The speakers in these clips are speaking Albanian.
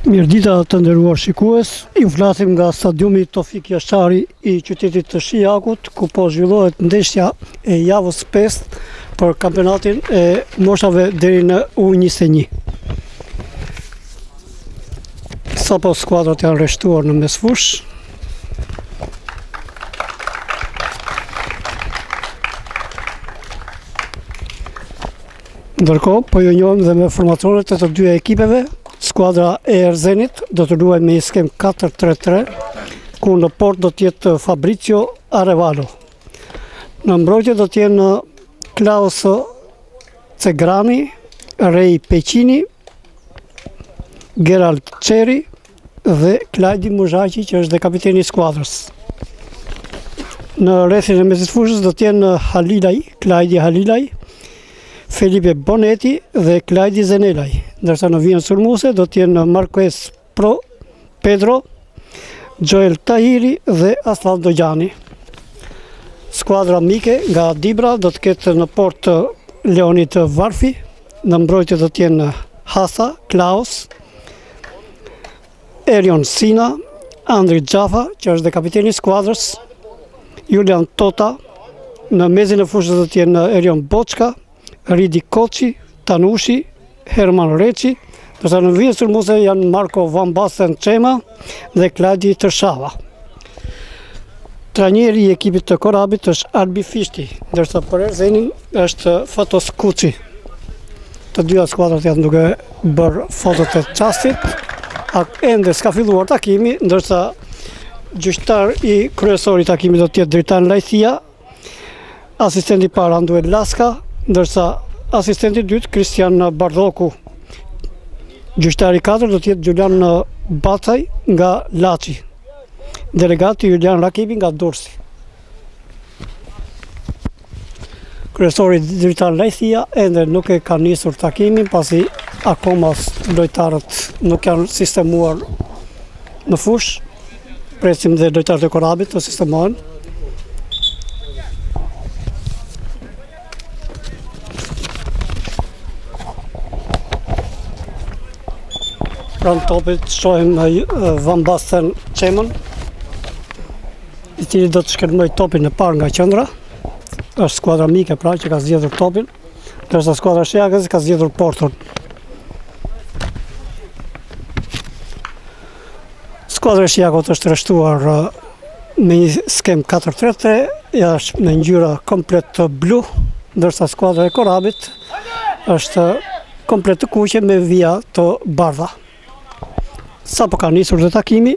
Mirëdita të nderuar shikues, ju flasim nga stadiumi Tofik Jashari i qytetit të Shijakut, ku po zhvillohet ndeshja e javës 5 për kampionatin e moshave deri në U21. Sapo skuadrat janë rreshtuar në mesfush. Ndërkohë, po ju njohim dhe me formacionet e të dy ekipeve. Skuadra e Erzenit do të luajë me një skem 4-3-3, ku në port do të jetë Fabrizio Arevalo. Në mbrojtje do të jenë Klaus Cegrani, Rej Peqini, Gerald Çeri dhe Klajdi Muzhaqi, që është dhe kapiteni i skuadrës. Në rrethin e mesit fushës do të jenë Klajdi Halilaj, Felipe Bonetti dhe Klajdi Zenelaj, ndërsa në vijën sulmuese do të jenë Marquez Pedro, Joel Tahiri dhe Aslan Dojani. Skuadra mike nga Dibra do të ketë në port Leonid Varfi, në mbrojtje do të jenë Hasa, Klaus, Erion Sina, Andri Xhafa, që është dhe kapiteni i skuadrës, Julian Tota, në mezin e fushës do të jenë Erion Boçka, Ridi Koçi, Tanushi, Herman Reçi, ndërsa në vijën sulmuese janë Marko Van Basten Çema dhe Klajdi Tërshava. Trajneri i ekipit të Korabit është Albi Fishti, ndërsa për Erzenin është Fatos Kuçi. Të dyja skuadrat janë duke bërë fotot e çastit. Ende s'ka filluar takimi, ndërsa gjyqtar i kryesor i takimit do të jetë Dritan Lajthia, asistenti i parë Anduel Laska, ndërsa asistenti i dytë Kristian Bardoku. Gjyqtari i katërt do të jetë Julian Bacaj nga Laçi. Delegati Julian Rakibi nga Durrësi. Kryesori Dritan Lajthia ende nuk e ka nisur takimin, pasi akoma lojtarët nuk janë sistemuar në fushë. Presim dhe lojtarët e Korabit të sistemohen. Pranë topit shohim Van Basten Çemën, i cili do të shkërmoj topin e parë nga qendra. Është skuadra mike pra që ka zgjedhur topin, ndërsa skuadra Shijakës ka zgjedhur porton. Skuadra e Shijakut është rreshtuar me një skem 4-3-3, është me ngjyra komplet blu, ndërsa skuadra e Korabit është komplet të kuqe me vija të bardha. Sa po ka nisur dhe takimi.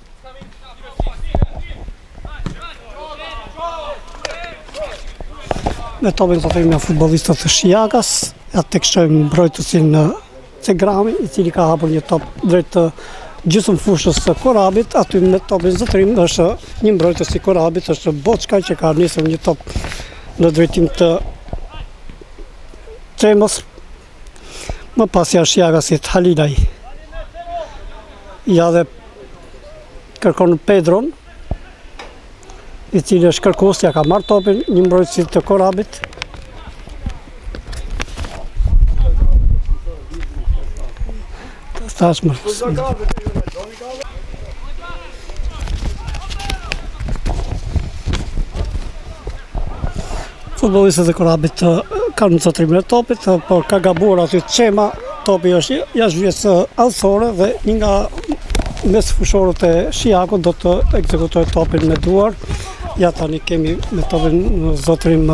Me topin të thejmë futbolistët të Shijakës, atë tek shohim mbrojtësin Cegrani, i cili ka hapur një top drejt gjysmë fushës të Korabit. Aty me topin zotrim është një mbrojtës i Korabit, është Boçka, që ka nisur një top në drejtim të Çemës. Më pas janë Shijakasit Halilaj. Ja dhe kërkon Pedron, i cili është kërkues, ja ka marrë topin, një mbrojtës të Korabit. Tashmë. Futbollistët e Korabit kanë në cotrimin e topit, por ka gabuar aty Çema. Topi është jashtë alësore dhe një nga mes fushorët e Shijakut do të ekzekutojë topin me duar. Ja tani kemi me topin në zotrim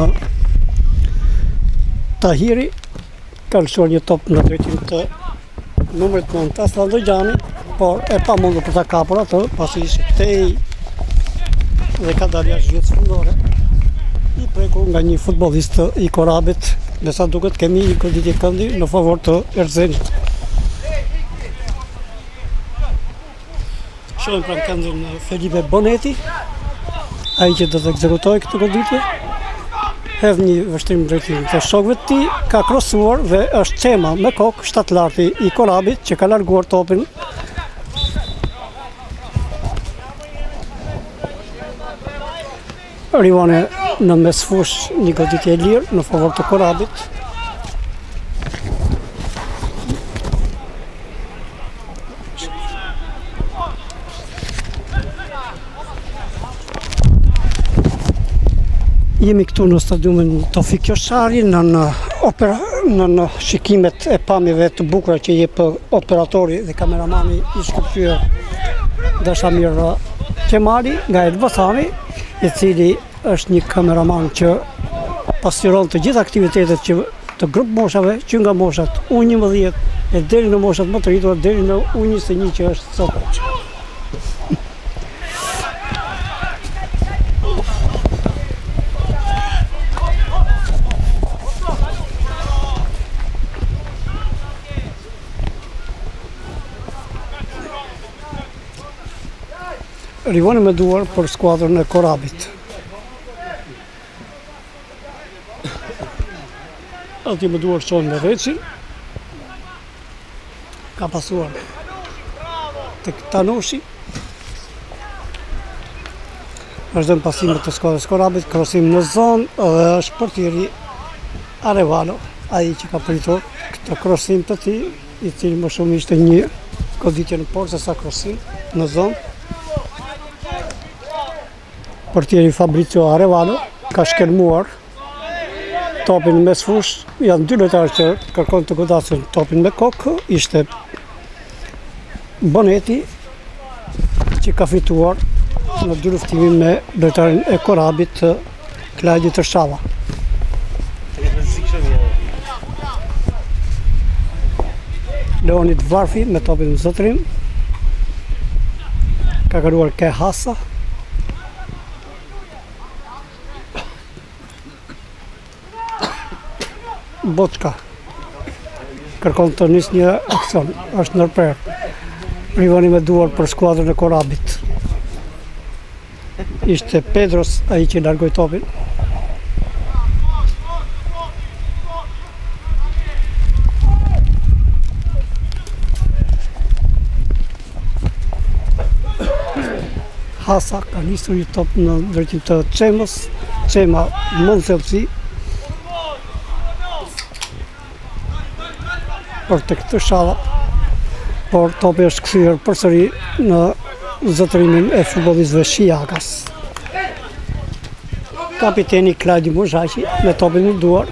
Tahiri, ka lëshuar një top në drejtim të numrit 9 Aslan Dojani, por e pamundur për ta kapur atë, pasi ishte tej dhe ka dalë jashtë vjetës fundore. I prekur nga një futbollist i Korabit. Me sa duket kemi një goditje këndi në favor të Erzenit. Shohim pranë këndin Felipe Bonetti, ai që do të ekzekutojë këtë goditje. Hedh një vështrim drejtim të shokëve të tij, ka krosuar dhe është Çema me kokë, shtatlarti i Korabit, që ka larguar topin. Rivane në mesfush një goditje e lirë në favor të Korabit. Jemi këtu në stadiumin Tofik Qeshari në shikimet e pamjeve të bukura që jep operatori dhe kameramani i shkëlqyer Dashamir Qemali nga Elbasani, i cili është një kameraman që pasqyron të gjitha aktivitetet që të grup moshave që nga moshat U11 e deri në moshat më të rritura deri në U21 që është sot. Rivoni me duar për skuadrën e Korabit. Ati me duar qonë me Veçin. Ka pasuar të Tanoshi. Është dhe në pasimet të skuadrës Korabit, krosim në zonë dhe është portieri Arevalo, ai që ka pritur këtë krosim të tij, i cili më shumë ishte një goditje në portë se sa krosim në zonë. Portieri Fabrizio Arevalo ka shkelmuar topin mes fush, janë dy lojtarë që kërkon të godasin topin me kokë, ishte Boneti që ka fituar në dy luftimin me lojtarin e Korabit, Klajdi Tërshava. Leonid Varfi me topin në zotrim, ka kaluar ke Hasa. Boçka kërkon të nis një aksion, është ndërprer. Rivoni me duar për skuadrën e Korabit. Ishte Pedros ai që largoi topin. Hasa ka nisur një top në drejtim të Çemës. Çema mund thellësi për të këtë shala, por topi është kthyer përsëri në zotrimin e futbollistëve shijakas. Kapiteni Klajdi Muzhaqi me topin në duar.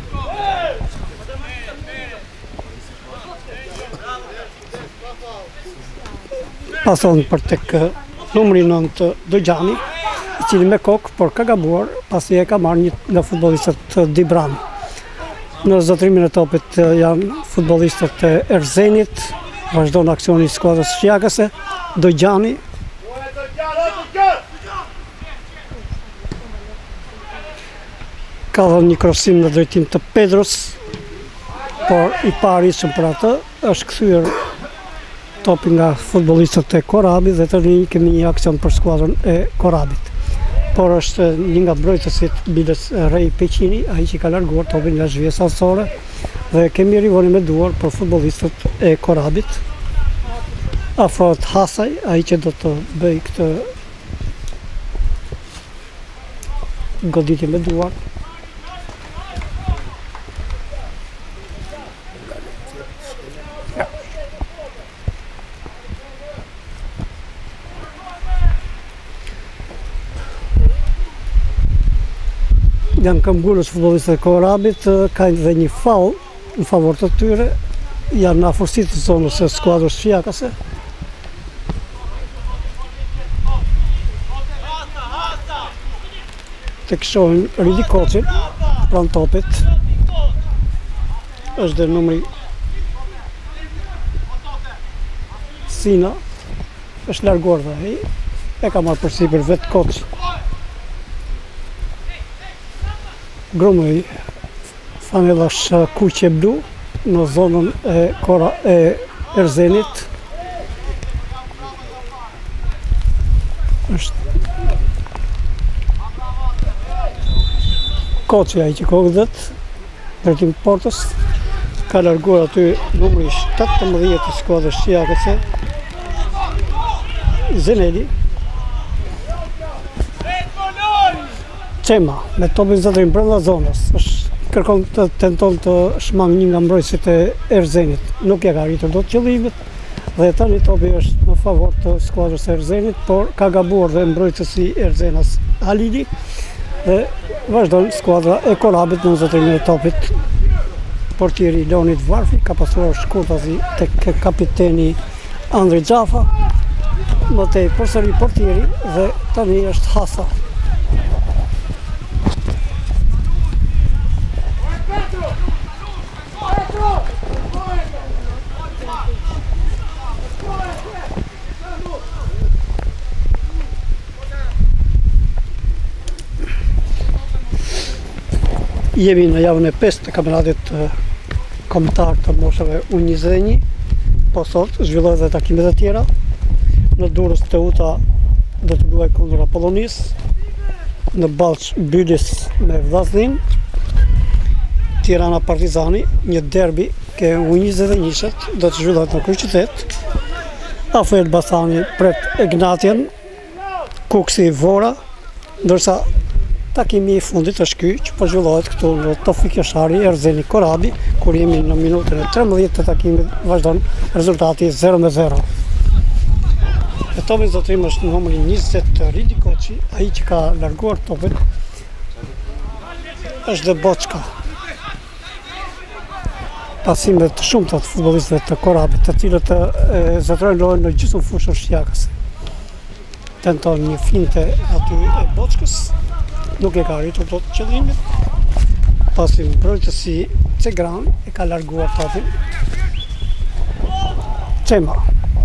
Pason për tek numri 9 Dojani, i cili me kokë, por ka gabuar pasi e ka marrë një nga futbollistët Dibran. Në zotrimin e topit janë futbollistët e Erzenit, vazhdon aksioni i skuadrës shijakase, Dojani. Ka dhënë një krosim në drejtim të Pedros, por i paritshëm për atë është kthyer topi nga futbollistët e Korabit dhe tani kemi një aksion për skuadrën e Korabit. Por është një nga mbrojtësit Biles Rej Peqini, ai që ka larguar topin nga zhvie sasore dhe kemi rivoni me duar për futbollistët e Korabit. Afrohet Hasaj, ai që do të bëj këtë goditje me duar. Janë këmbgulës futbollistët e Korabit, ka dhe një faull në favor të tyre, janë në afërsitë të zonës së skuadrës shijakase. Tek shohim Ridi Koçin pranë topit, është dhe numri Sina, është larguar dhe ai, e ka marrë përsipër vetë Koç. Grumëj fanellash kuqe blu në zonën e Erzenit. Është Koçi ai që kodhet drejtim portës, ka larguar aty numri 17 të skuadrës shijakase, Zeneli. Çema me topin zotrim brenda zonës, kërkon të tenton të shmang një nga mbrojtësit e Erzenit. Nuk ja ka arritur dot qëllimet dhe tani topi është në favor të skuadrës së Erzenit, por ka gabuar dhe mbrojtësi Erzenas Halili dhe vazhdon skuadra e Korabit në zotrimin e topit. Portieri Leonid Varfi ka pasuar shkurtazi tek kapiteni Andri Xhafa. Mëtej përsëri portieri dhe tani është Hasa. Jemi në javën e 5 të kampionatit kombëtar të moshave U21, po sot zhvillohet dhe takimet e tjera. Në Durrës Teuta do të luajë kundër Apollonis, në Ballç Bylis me Vllaznin, Tirana Partizani, një derbi ke U21-shet do të zhvillohet në kryeqytet. AFL Elbasani pret Egnatian, Kuksi Vora, ndërsa takimi i fundit është ky që po zhvillohet këtu në Tofik Jashari, Erzeni Korabi, kur jemi në minutën e 13 të takimit, vazhdon rezultati 0-0. E topin zotrim është numri 20 Ridi Koçi, ai që ka larguar topin është dhe Boçka. Pasime të shumta të futbollistëve të Korabit, të cilët zotrojnë lojën në gjysmëfushën shjakës. Tenton një finte aty e Boçkës, nuk e ka arritur dot qëllimin. Pasi mbrojtësi Cegran e ka larguar topin. Cema.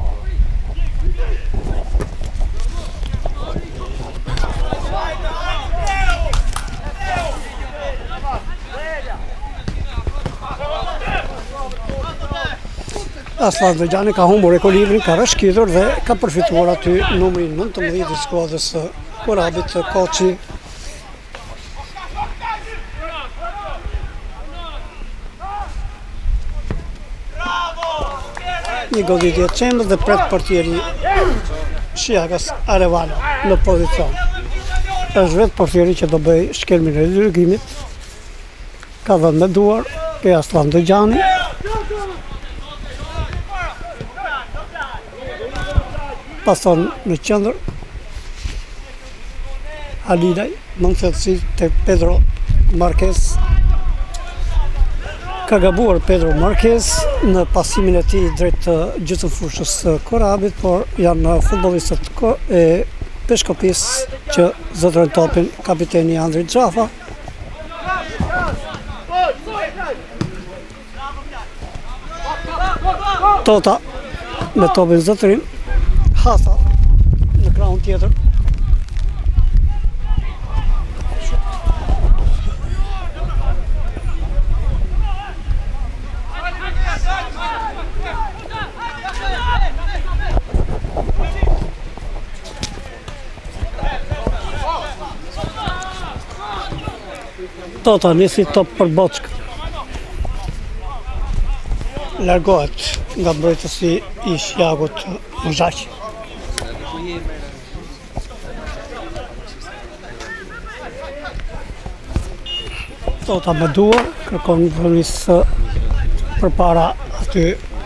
Aslan Dojani ka humbur ekuilibrin, ka rreshqitur dhe ka përfituar aty numri 19 i skuadrës së Korabit, Koçi. Një goditje Çemës dhe pret portieri Shiakas Arevalo në pozicion. Është vetë portieri që do bëj shkelmin e dërgimit. Ka dhënë me duar ke Aslan Dojani. Pason në qendër Halilaj, mëngësi te Pedro Marquez. Ka gabuar Pedro Marquez në pasimin e tij drejt gjysmëfushës së Korabit, por janë futbollistët e Peshkopis që zotrojnë topin, kapiteni Andri Xhafa. Tota me topin zotrim, Hasa në krahun tjetër. Tota nisi top për Boçk. Largohet nga mbrojtësi i Shjagut Muzhaq. Tota me duar, kërkon vënis përpara aty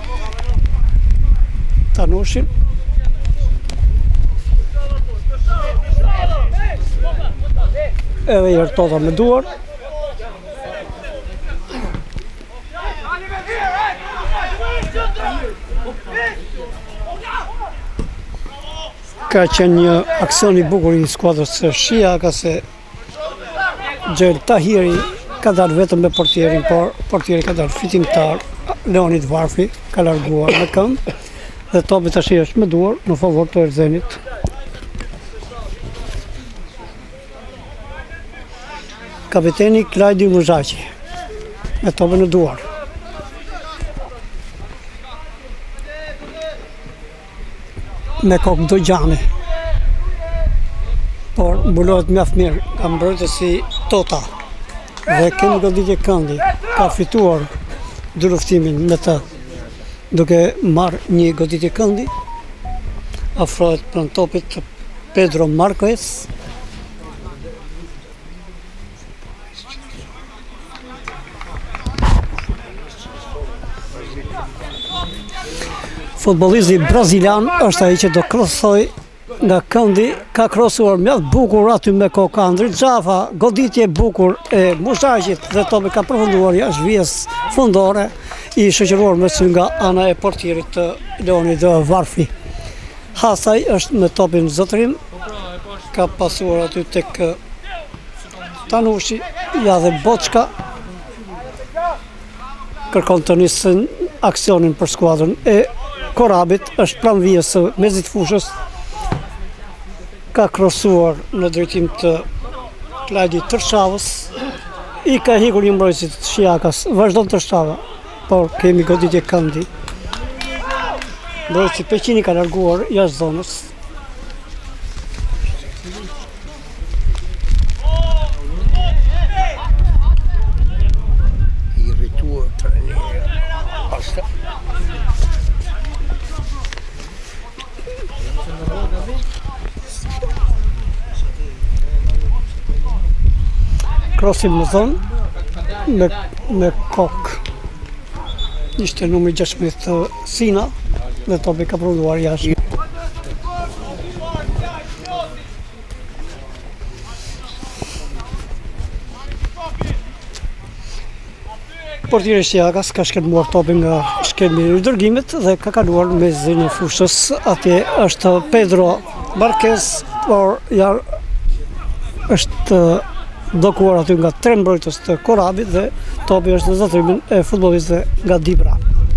Tanushin. Edhe i Tota me duar. Ka qenë një aksion i bukur i skuadrës së Shiakës, Xhel Tahiri ka dalë vetëm me portierin, por portieri ka dalë fitimtar. Leonid Varfi ka larguar me këmbë dhe topi tash është me duar në favor të Erzenit. Kapiteni Klajdi Muzhaqi me topin në duar. Me kokë Dojani, por mbulohet mjaft mirë nga mbrojtësi Tota dhe kemi goditje këndi, ka fituar luftimin me të duke marrë një goditje këndi. Afrohet pranë topit Pedro Marquez. Futbollisti brazilian është ai që do krosoj nga këndi, ka krosuar mjaft bukur aty me kokë Andri Xhafa, goditje bukur e Muzaqit dhe topi ka përfunduar jashtë vijës fundore i shoqëruar me sy nga ana e portierit të Leonid Varfi. Hasaj është me topin zotërim, ka pasuar aty tek Tanushi, ja dhe Boçka kërkon të nisën aksionin për skuadrën e Korabit, është pranë vijës së mezit fushës, ka krosuar në drejtim të Klajdi Tërshavës, i ka hikur një mbrojtësit Shiakas, vazhdon Tërshava, por kemi goditje këndi. Mbrojtësi Peqini ka larguar jashtë zonës. Krosim në zonë me kokë. Ishte numri 16 Sina dhe topi ka përfunduar jashtë. Portieri Shiakas ka shkelmuar topin nga shkelmi i dërgimit dhe ka kaluar me zinë fushës. Atje është Pedro Marquez, por është dokuar aty nga 3 mbrojtës të Korabit dhe topi është në zotrimin e futbollistëve nga Dibra.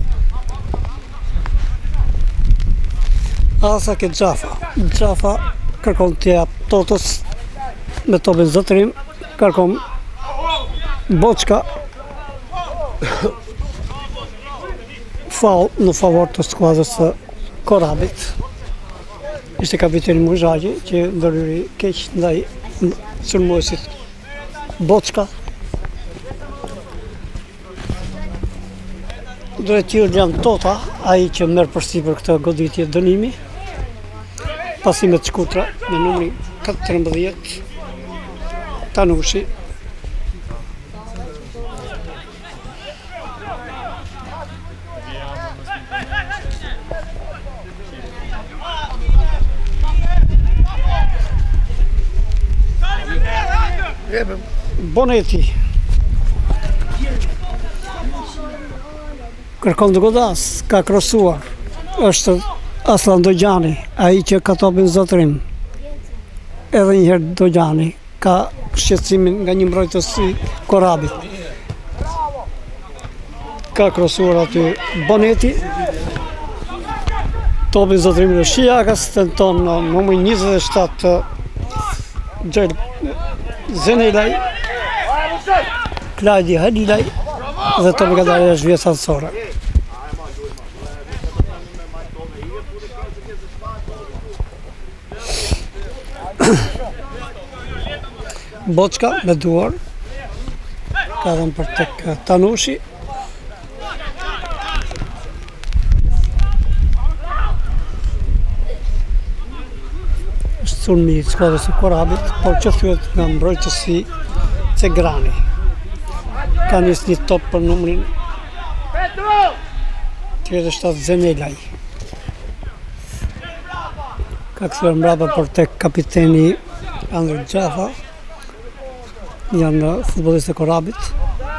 Asake Xhafa kërkon të jap Totos me topin zotrim, kërkon Boçka. Faul në favor të skuadrës së Korabit. Ishte kapiteni Muzaqi që ndërhyri keq ndaj sulmuesit Boçka. Drejtori Jan Tota, ai që merr përsipër këtë goditje dënimi. Pasimet shkurtra me numrin 14 Tanushi. Boneti kërkon të godas, ka krosuar, është Aslan Dojani, ai që ka topin zotrim. Edhe njëherë Dojani ka shqetësimin nga një mbrojtës i Korabit. Ka krosuar aty Boneti. Topin zotrim në Shiakas, tenton në numri 27 Zenelaj, Klajdi Halilaj dhe topi ka dalë jashtë vijës anësore. Boçka me duar ka dhënë për tek Tanushi. Sulmi i skuadrës së Korabit, por që thyet nga mbrojtësi Cegrani. Ka nisë një top për numrin 37 Zenelaj. Ka kthyer mbrapa për tek kapiteni Andri Xhafa. Janë futbollistë e Korabit.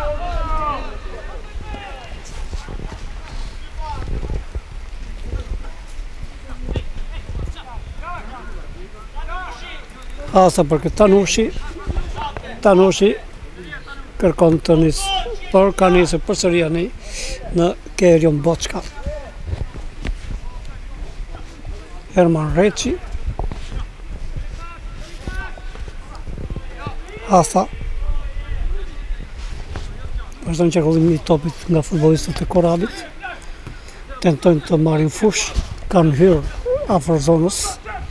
Asa për këtë Tanushi kërkon të nisë, por ka nisë përsëri në Kerion Boçka. Herman Reçi. Asa vazhdon qarkullimin i topit nga futbollistët e Korabit. Tentojnë të marrin fush, kanë hyrë afër zonës.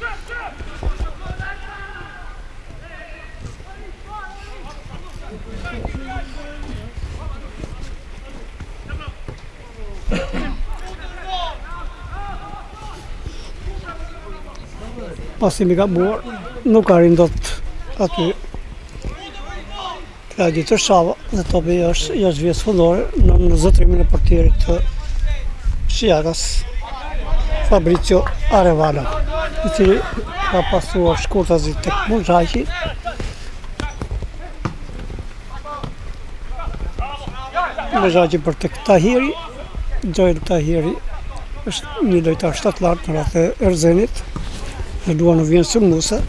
Pasi mi ka buar, nuk arrin dot aty Klajdi Tërshava dhe topi është jashtë vijës fundore në zotrimin e portierit të Shiakas, Fabrizio Arevalo. i cili ka pasuar shkurtazi tek Muzhaqi. Muzhaqi për tek Tahiri. Xhoel Tahiri është një lojtar shtatlar në rreth e Erzenit. Dhe duan në vjen së Musa.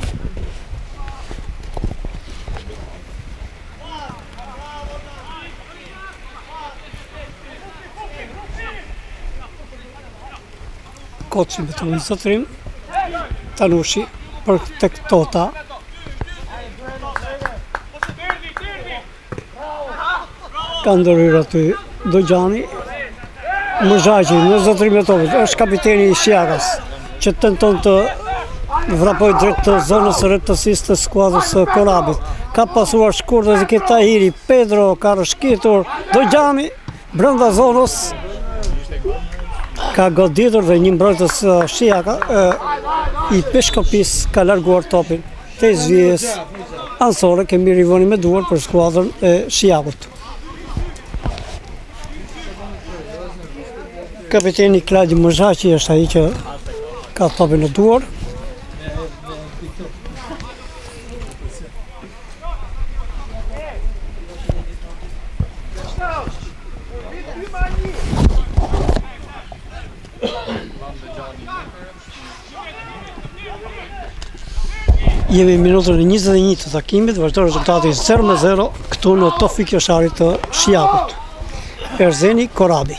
Koçi me të vizotrim, Tanushi për tek Tota. Ka ndërhyr aty Dogjani. Muzhaqi në zotrim e topit është kapiteni i Shiagas, që tenton të vrapoj drejt të zonës së rretësisë të skuadrës së Korabit. Ka pasuar shkurtës i Tahiri, Pedro ka rëshkitur, Dogjani brenda zonës ka goditur dhe një mbrojtës Shiaka i Peshkopis ka larguar topin te zvijes anësore, kemi rivoni me duar për skuadrën e Shiakut. Kapiteni Kladi Muzhaqi është ai që ka topin në duar. Jemi minutën e 21 të takimit, vazhdo rezultati 0-0 këtu në Tofik Josharit të Shiakut. Erzeni Korabi.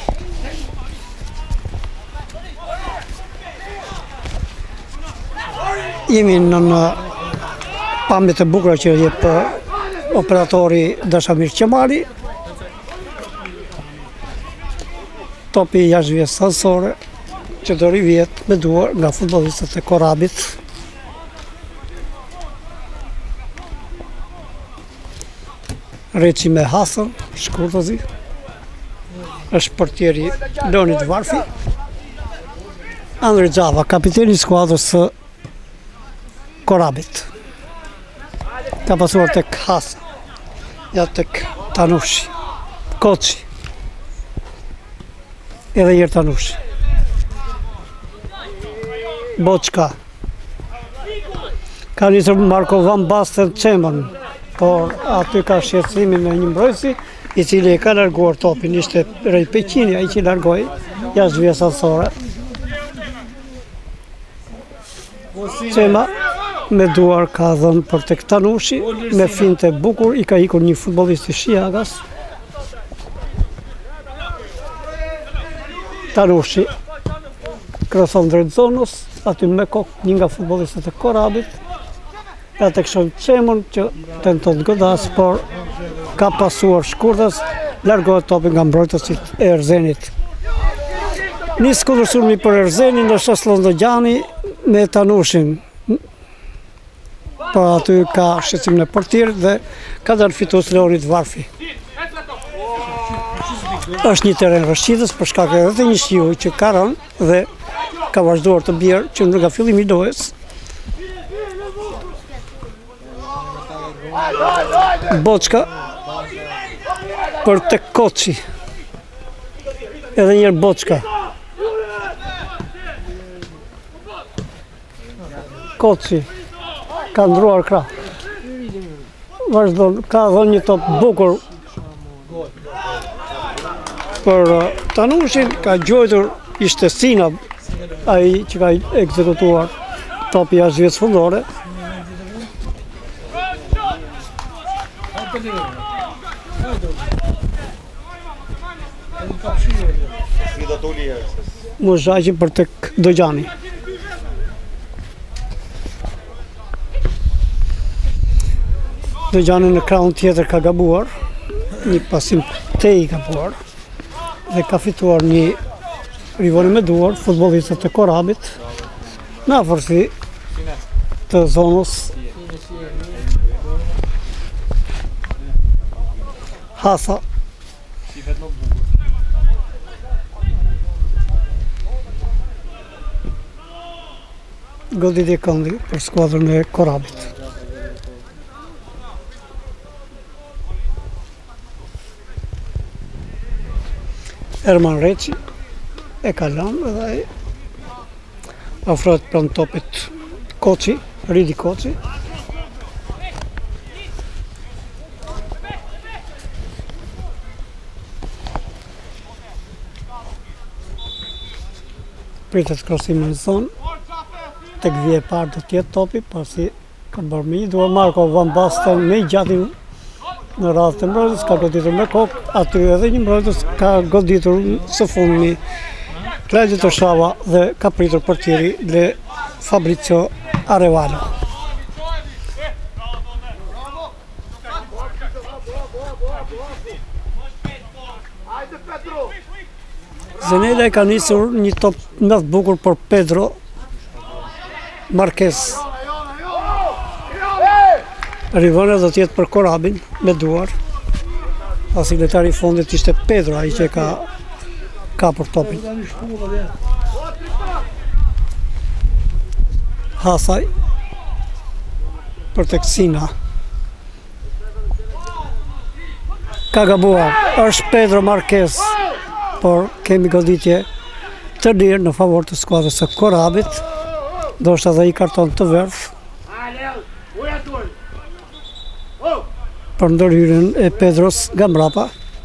Jemi në pamjet e bukura që jep operatori Dashamir Qemali. Topi jashtë vjes sansore që do rivjet me duar nga futbollistët e Korabit. Reci me Hasan, shkurtëzi, është portieri Leonid Varfi. Andri Xhava, kapiteni i skuadrës së Korabit. Ka pasuar tek Hasan, ja tek Tanushi, Koçi, edhe njërë Tanushi. Boçka. Ka njësër Marko Van Basten Qemën, por aty ka shqetësimin në një mbrojtësi, i cili e ka larguar topin, ishte Rej Peqini, ai që largoi jashtë zvijes anësore. Qema me duar ka dhënë për tek Tanushi, me finte bukur i ka ikur një futbollist i Shiagas. Tanushi kroson drejt zonës, aty me kokë një nga futbollistët e Korabit. Ja tek shoh Qemën që tenton të godas, por ka pasuar shkurtës, largohet topi nga mbrojtësit e Erzenit. Nis kundërsulmi për Erzenin në Shoslon Dogjani me Tanushin. Po aty ka shqetësim në portier dhe ka dalë fitues Leonid Varfi. Është një teren rrëshqitës për shkak edhe të një shiu që ka rënë dhe ka vazhduar të bjerë që nga fillimi i lojës. Boçka për tek Koçi. Edhe njërë Boçka. Koçi ka ndruar krah. Vazhdon, ka dhënë një top bukur për Tanushin, ka gjojtur, ishte Sina ai që ka ekzekutuar topi jashtë zvijes fundore. Muzhaqi për tek Dogjani. Dogjani në krahun tjetër ka gabuar, një pasim te i gabuar, dhe ka fituar një rivoni me duar, futbollistët e Korabit, në afërsi të zonës. Hasa. Goditje këndi për skuadrën e Korabit. Erman Reci e ka lënë dhe ai afrohet pranë topit Koçi, Ridi Koçi. Pritet krosimin në zonë, tek vje parë do tjetë topi, pasi ka bërë me i duar Marko Van Basten me i gjatin në radhë të mbrojtës, ka goditur me kokë, aty edhe një mbrojtës ka goditur së fundmi Claudio Toshava dhe ka pritur portieri dhe Fabrizio Arevalo. Zenela e ka nisur një top më të bukur për Pedro Marquez. Rivona do t'jetë për Korabin me duar. Pasi lojtari i fundit ishte Pedro, ai që ka për topin. Hasaj për tek Sina. Ka gabuar, është Pedro Marquez, por kemi goditje të lirë në favor të skuadrës së Korabit. Do është edhe i karton të verdh për ndërhyrjen e Pedros nga mbrapa.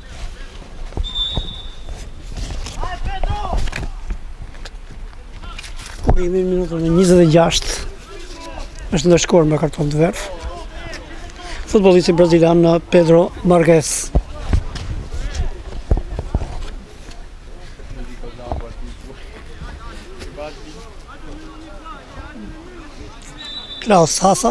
Kurimi në minutën e 26 është ndërshkuar me karton të verdh. Futbollisti brazilian Pedro Marquez. Klaus Hasa.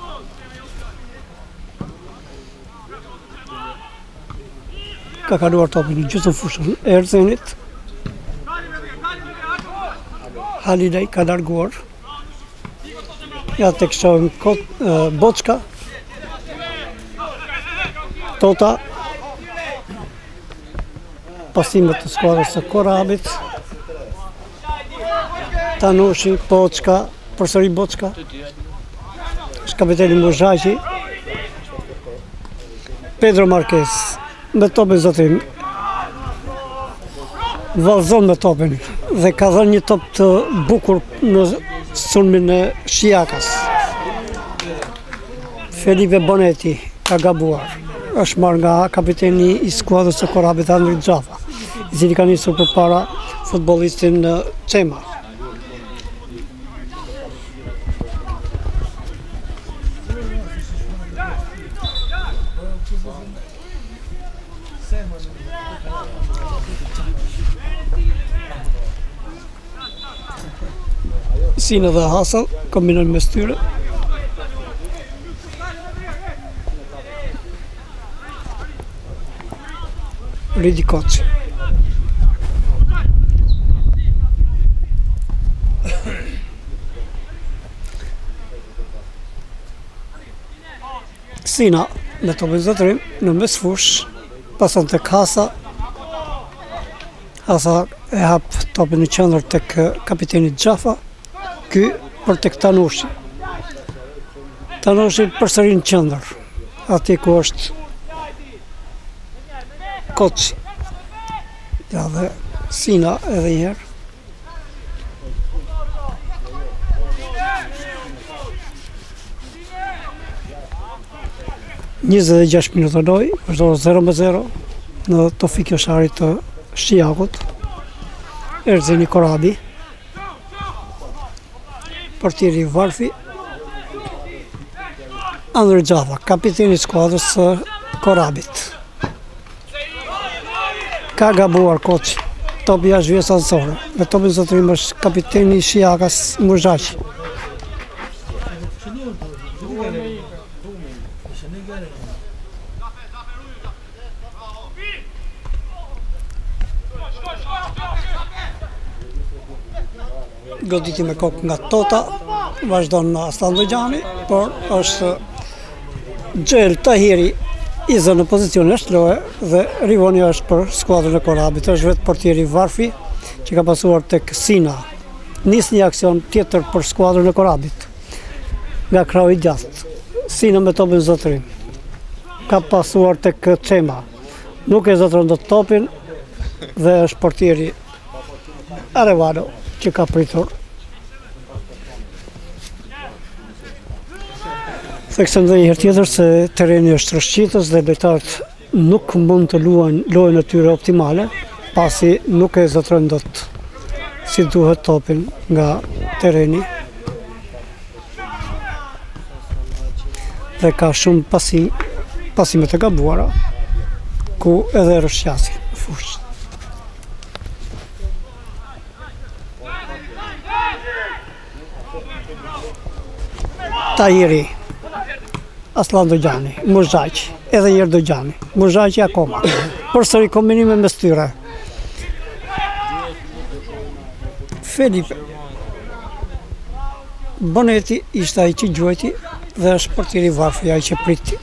Ka kaluar topin në gjysmë fushën e Erzenit. Halilej ka larguar. Ja tek shohim Boçka. Tota. Pasimet të skuadrës së Korabit. Tanushi, Boçka, përsëri Boçka. Kapiteni Muzhaqi. Pedro Marquez me topin zotrim. Vallëzon me topin dhe ka dhënë një top të bukur në sulmin e Shiakas. Felipe Bonetti ka gabuar. Është marrë nga kapiteni i skuadrës së Korabit Andri Xhafa, i cili ka nisur përpara futbollistin Çema. Sina dhe Hasan kombinojnë mes tyre. Ridi Koçi. Sina me topin zotrim në mesfush, pason tek Hasa. Hasa e hap topin në qendër tek kapiteni Xhafa. Ky për tek Tanushi. Tanushi përsëri në qendër, atje ku është Koçi. Ja dhe Sina edhe një herë. Njëzet e 6 minuta lojë, është 0-0 në Tofik Josharit të Shiakut. Erzeni Korabi. Portieri Varfi. Andri Xhafa, kapiteni i skuadrës së Korabit. Ka gabuar Koçi. Topi jashtë vjes anësore. Me topin zotrim është kapiteni i Shiakas Muzhaqi. Goditi me kokë nga Tota, vazhdon në Aslan Dojani, por është Xhel Tahiri i zënë në pozicion e shloje dhe rivonia është për skuadrën e Korabit. Është vetë portieri Varfi që ka pasuar tek Sina. Nis një aksion tjetër për skuadrën e Korabit nga krau i djathtë. Sina me topin zotrim. Ka pasuar tek Çema. Nuk e zotron dot topin dhe është portieri Arevalo që ka pritur. Theksem dhe një herë tjetër se terreni është rrëshqitës dhe lojtarët nuk mund të luajnë lojën e tyre optimale, pasi nuk e zotrojnë dot si duhet topin nga terreni. Dhe ka shumë pasime të gabuara, ku edhe rrëshqasin fushë. Tahiri, Aslan Dojani, Muzhaqi, edhe njërë Dojani, Muzhaqi akoma, përsëri kombinime mes tyre. Felipe, Boneti ishte ai që gjuajti dhe është portieri Varfi ai që priti.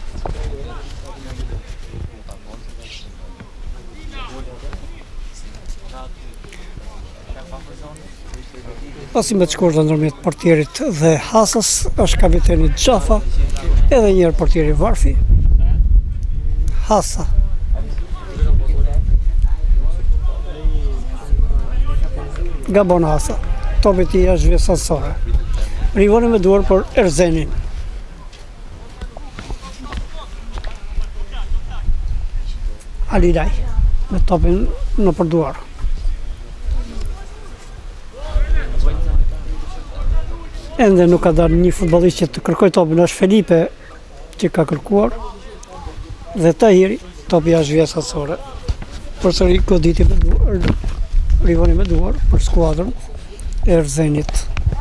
Pasime të shkurtë ndërmjet portierit dhe Hasës është kapiteni Xhafa, edhe njërë portieri Varfi, Hasa. Gabon Hasa, topi i tij është zhvesësore. Rivoni me duar për Erzenin. Alilaj, me topin në përduar. Ende nuk ka dalë një futbollist që të kërkoj topin, është Felipe që ka kërkuar dhe Tahiri, topi është zhvesësore. Përsëri goditi me duar, rivoni me duar për skuadrën e Erzenit.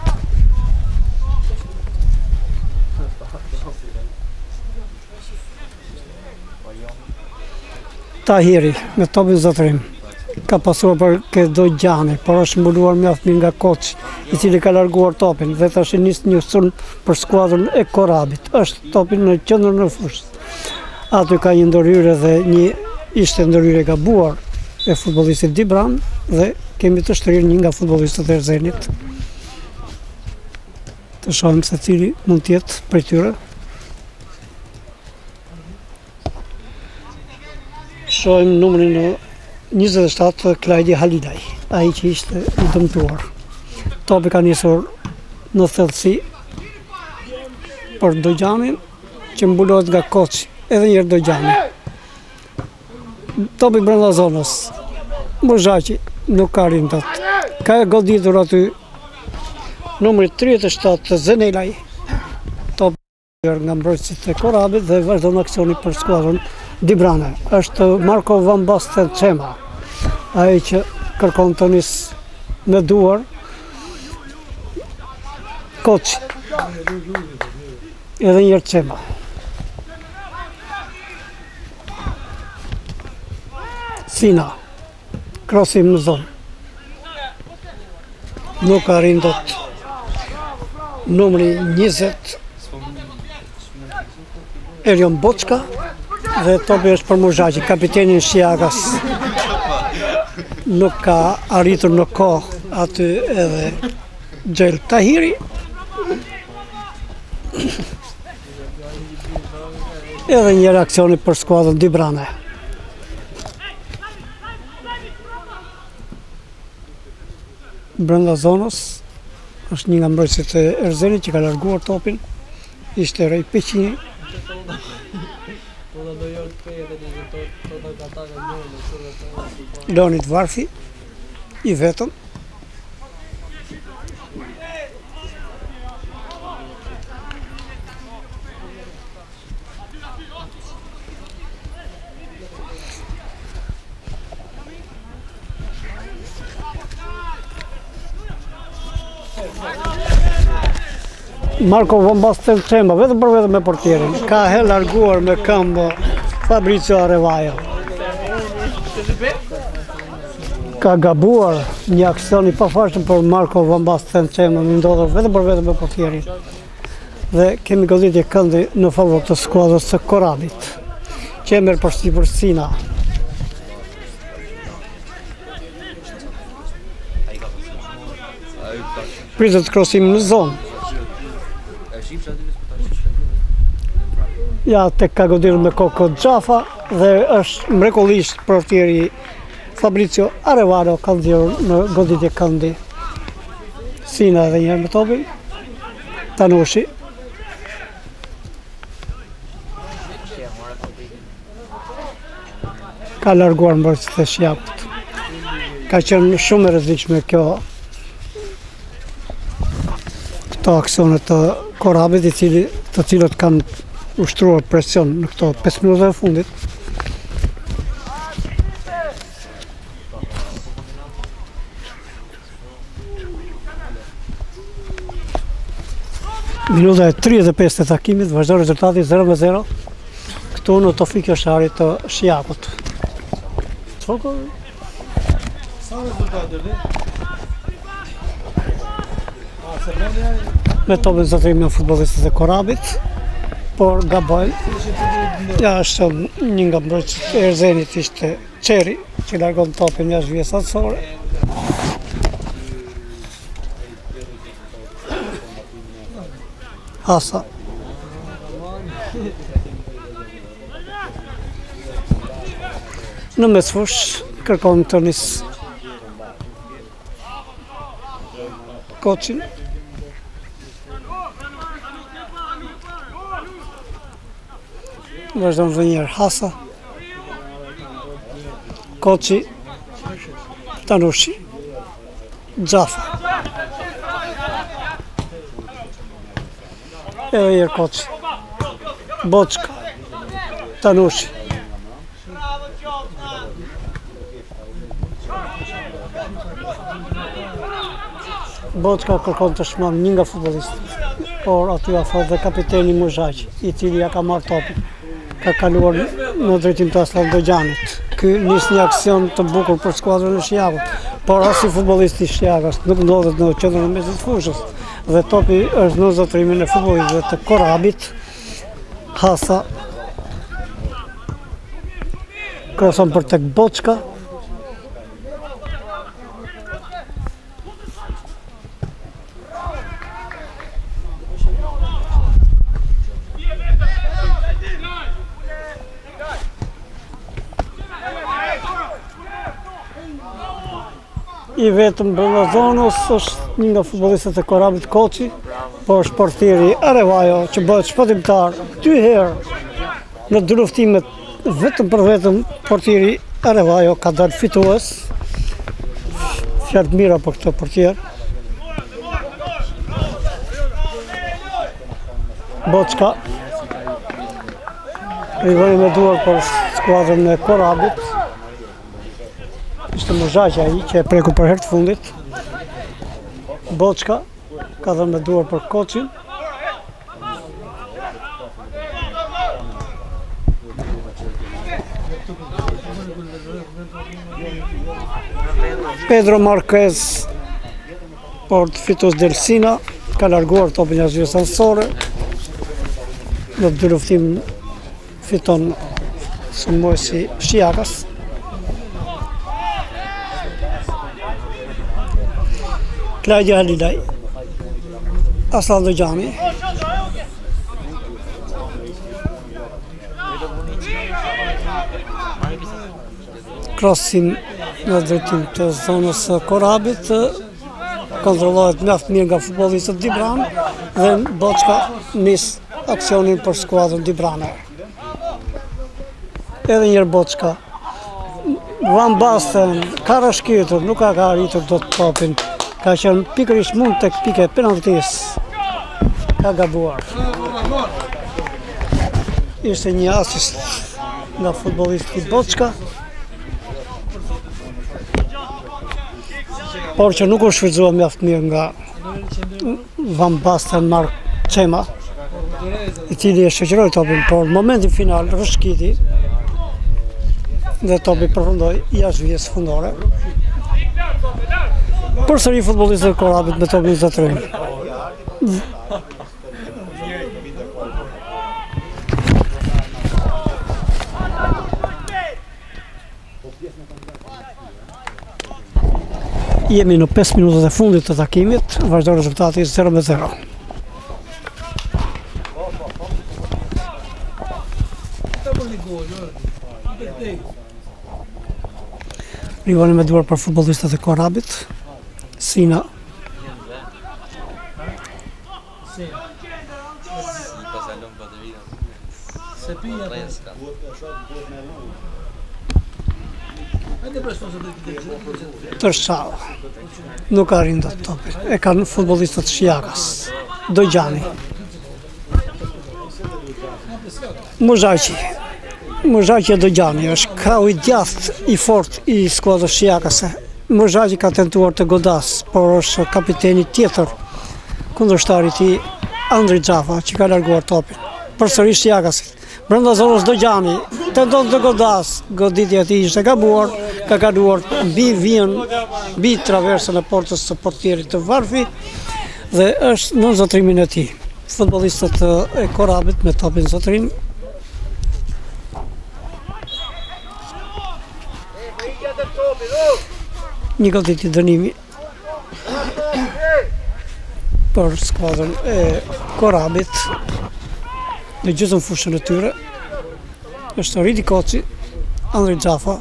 Tahiri me topin zotrim ka pasuar për këtë Dojani, por është mbuluar mjaft mirë nga Koçi, i cili ka larguar topin dhe tash nis një sulm për skuadrën e Korabit. Është topin në qendrën e fushës. Aty ka një ndërhyrje dhe ishte ndërhyrje gabuar e futbollistit Dibran dhe kemi të shtrirë një nga futbollistët e Erzenit. Të shohim se cili mund të jetë prej tyre. Shohim numrin 27, Klajdi Halilaj, ai që ishte i dëmtuar. Topi ka nisur në thellësi për Dojxhanin, që mbulohet nga Koçi, edhe njërë Dojxhani. Topi brenda zonës, Muzhaqi nuk ka rinë dot. Ka goditur aty numri 37, Zenelaj, topi nga mbrojtësit e Korabit dhe vazhdon aksioni për skuadrën Dibrane. Është Marko Van Basten Çema, ai që kërkon të nis me duar Koçi. Edhe njërë Çema. Sina, krosim në zonë. Nuk arrin dot. Numri 20, Erion Boçka, dhe topi është për Muzhaqi, kapitenin Shiagas. Nuk ka arritur në kohë aty edhe Xhel Tahiri. Edhe një reakcioni për skuadrën Dibrane. Brenda zonës është një nga mbrojtësit e Erzenit që ka larguar topin. Ishte Rej Peqini. Leonid Varfi, i vetëm. Marko Van Basten Çema, vetëm për vetëm me portierin. Ka larguar me këmbë Fabrizio Arevajo. Ka gabuar një aksion i pafashëm për Marko Van Basten Çema, më ndodhur vetëm për vetëm me portierin. Dhe kemi goditje këndi në favor të skuadrës së Korabit, që e merr përsipër Sina. Pritet krosim në zonë. Ja, tek ka goditur me kokë Xhafa dhe është mrekullisht portieri Fabrizio Arevalo ka dhirur në goditje këndi. Sina edhe njëherë me topin. Tanushi. ka larguar mbrojtësit e Shjakut. Ka qenë shumë e rrezikshme këto aksione të Korabit, të cilët kanë ushtruar presion në këto 5 minuta e fundit. Minuta e 35 të takimit, vazhdo rezultati 0-0 këtu në Tofik Josharit të Shjakut. Sa rezultati dhe? Me topin zotërimi në futbollistët e Korabit, por gabojnë. Ja është një nga mbrojtësit e Erzenit ishte Qeri, që largon topin jashtë vijës atësore. Hasa. Në mesfush kërkon të nis Koçin. Vazhdon dhe njerë Hasa, Koçi, Tanushi, Gjafa. Edhe njerë Koçi, Boçka, Tanushi. Boçka kërkon të shman një nga futbollistët, por aty afër dhe kapiteni Muzhaq, i cili ja ka marrë topin. Ka kaluar në drejtim të Aslan Dogjanit. Ky nis një aksion të bukur për skuadrën e Shjakut, por as si futbollisti i Shjakut nuk ndodhet në qendrën e mesit të fushës dhe topi është në zotrimin e futbollistëve të Korabit. Hasa kroson për tek Boçka. I vetëm brenda zonës është një nga futbollistët e Korabit Koçi, por është portieri Arevajo që bëhet shpëtimtar 2 herë në 2 luftimet vetëm për vetëm. Portieri Arevajo ka dalë fitues. Fjalë mira për këtë portier. Boçka rivoni me duar për skuadrën e Korabit. Ishte Muzhaqja ai që e preku për herë të fundit. Boçka ka dhënë me duar për Koçin. Pedro Marquez por të fitues Delsina ka larguar topin jashtë vijës anësore. Në 2 luftim fiton sulmuesi Shiakas. Klajdi Halilaj, Aslan Dojani, krosim në drejtim të zonës Korabit, kontrollohet mjaft mirë nga futbollistët Dibran dhe Boçka nis aksionin për skuadrën Dibrane. Edhe njërë Boçka, Van Basten, ka rashkitur, nuk ka arritur do të topin. Ka qenë pikërisht mund tek pika e penaltisë. Ka gabuar. Ishte një asist nga futbollisti Boçka, por që nuk u shfrytëzua mjaft mirë nga Van Basten Mark Çema, i cili e shoqëroi topin, por në momentin final rrëshqiti dhe topi përfundoi jashtë vijës fundore. Përsëri futbollistët e Korabit me topin zotërim. Jemi në 5 minutat e fundit të takimit, vazhdo rezultati 0-0. Rivoni me duar për futbollistët e Korabit. Sina. Tërshava. Nuk arrin dot topin. E kanë futbollistët Shiakas. Dojani. Muzhaqi Dojani është krau i djathtë i fortë i skuadrës Shiakase. Muzhaqi ka tentuar të godas, por është kapiteni tjetër kundërshtari i tij Andri Xhafa që ka larguar topin. Përsëri Shiakasit. Brenda zonës Dojani tenton të godas, goditja e tij ishte gabuar, ka kaluar mbi traversën e portës së portierit të Varfi dhe është në zotrimin e tij. Futbollistët e Korabit me topin zotrim. Një goditje dënimi për skuadrën e Korabit në gjysmë fushën e tyre është Ridi Koçi, Andri Xhafa,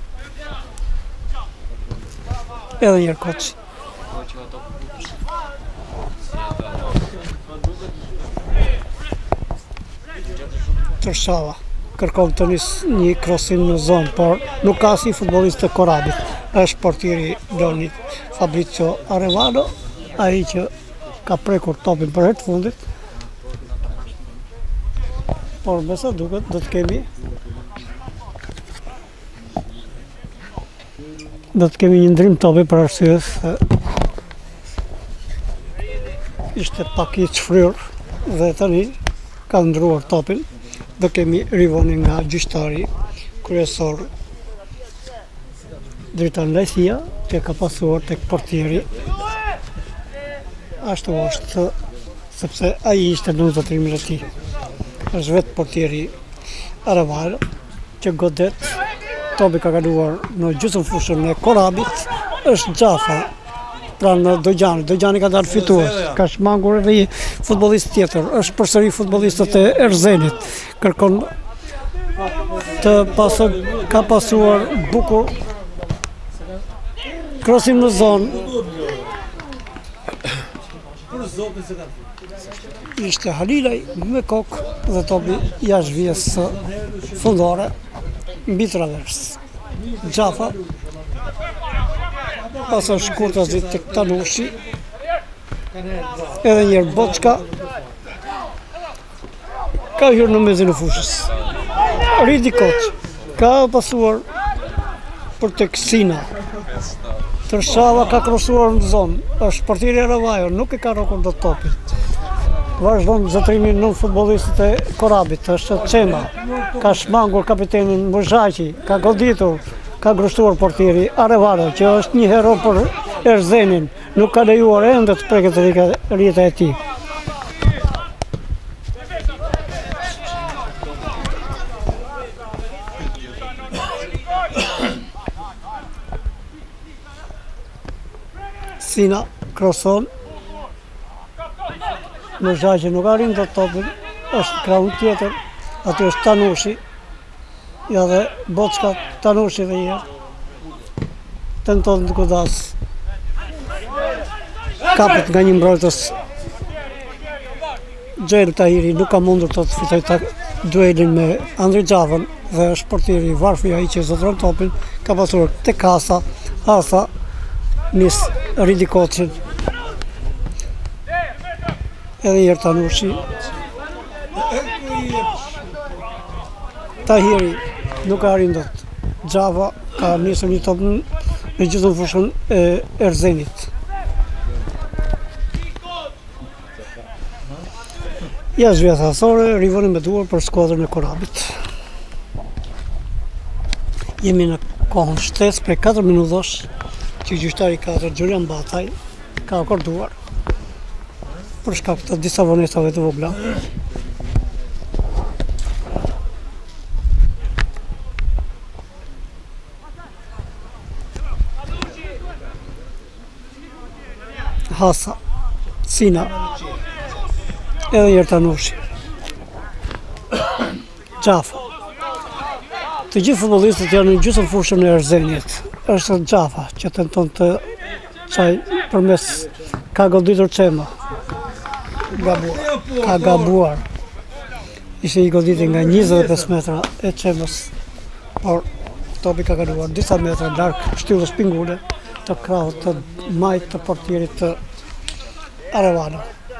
edhe njërë Koçi. Tërshava kërkon të nisë një krosim në zonë, por nuk ka si futbollist të Korabit. Është portieri Leonid Fabrizio Arevalo, ai që ka prekur topin për herë të fundit. Por me sa duket do të kemi një ndrim topi për arsye se ishte pak i çfryrë dhe tani ka ndruar topin. Do kemi rivonin nga gjyqtari kryesor Dritan Lajthia, që ka pasuar tek portieri. Ashtu është, sepse ai ishte në zotrimin e tij. Është vetë portieri Arevalo që godet. Topi ka kaluar në gjysmë fushën e Korabit. Është Xhafa pranë Dojani. Dojani ka dalë fitues. Ka shmangur edhe një futbollist tjetër. Është përsëri futbollistët e Erzenit. Kërkon ka pasuar bukur. Krosim në zonë. Ishte Halilaj me kokë dhe topi jashtë vijës fundore mbi travers. Xhafa pasën shkurtazit tek Tanushi, edhe njërë Boçka ka hyrë në mezin e fushës. Ridi Koç ka pasuar për tek Sina. Tërshava ka krosuar në zonë. Është portieri Aravajo, nuk e ka rokur dot topin. Vazhdon zotrimin në futbollistët e Korabit. Është Çema. Ka shmangur kapitenin Muzhaqi, ka goditur, ka grushtuar portieri Arevalo, që është një hero për Erzenin. Nuk ka lejuar ende të preket rrjeta e tij. Sina kroson. Muzhaqi nuk arrin dot topin. Është krahun tjetër. Aty është Tanushi. Ja dhe Boçka, Tanushi dhe njerë. Tenton të godas. Kapet nga një mbrojtës. Xhel Tahiri nuk ka mundur të fitoj duelin me Andri Xhafën dhe është portieri Varfi ai që zotron topin. Ka pasuar tek Hasa nis Ridi Koçin. Edhe njerë Tanushi. Tahiri nuk ka arrin dot. Xhafa ka nisur një top në gjysmë fushën e Erzenit. Jashtë vijës hasore, rivonin me duar për skuadrën e Korabit. Jemi në kohën shtesë prej 4 minutash që gjyqtari 4 Gjurian Bataj ka akorduar për shkak të disa vonestave të vogla. Hasa, Sina, edhe njerë Tanushi. Xhafa. Të gjithë futbollistët janë në gjysmë fushën e Erzenit. Është Xhafa që tenton të çaj përmes ka goditur Çema. Ka gabuar. Ishte një goditje nga 25 metra e Çemës, por topi ka kaluar disa metra larg shtyllës pingule të krahut të majt të portierit të Arevalo.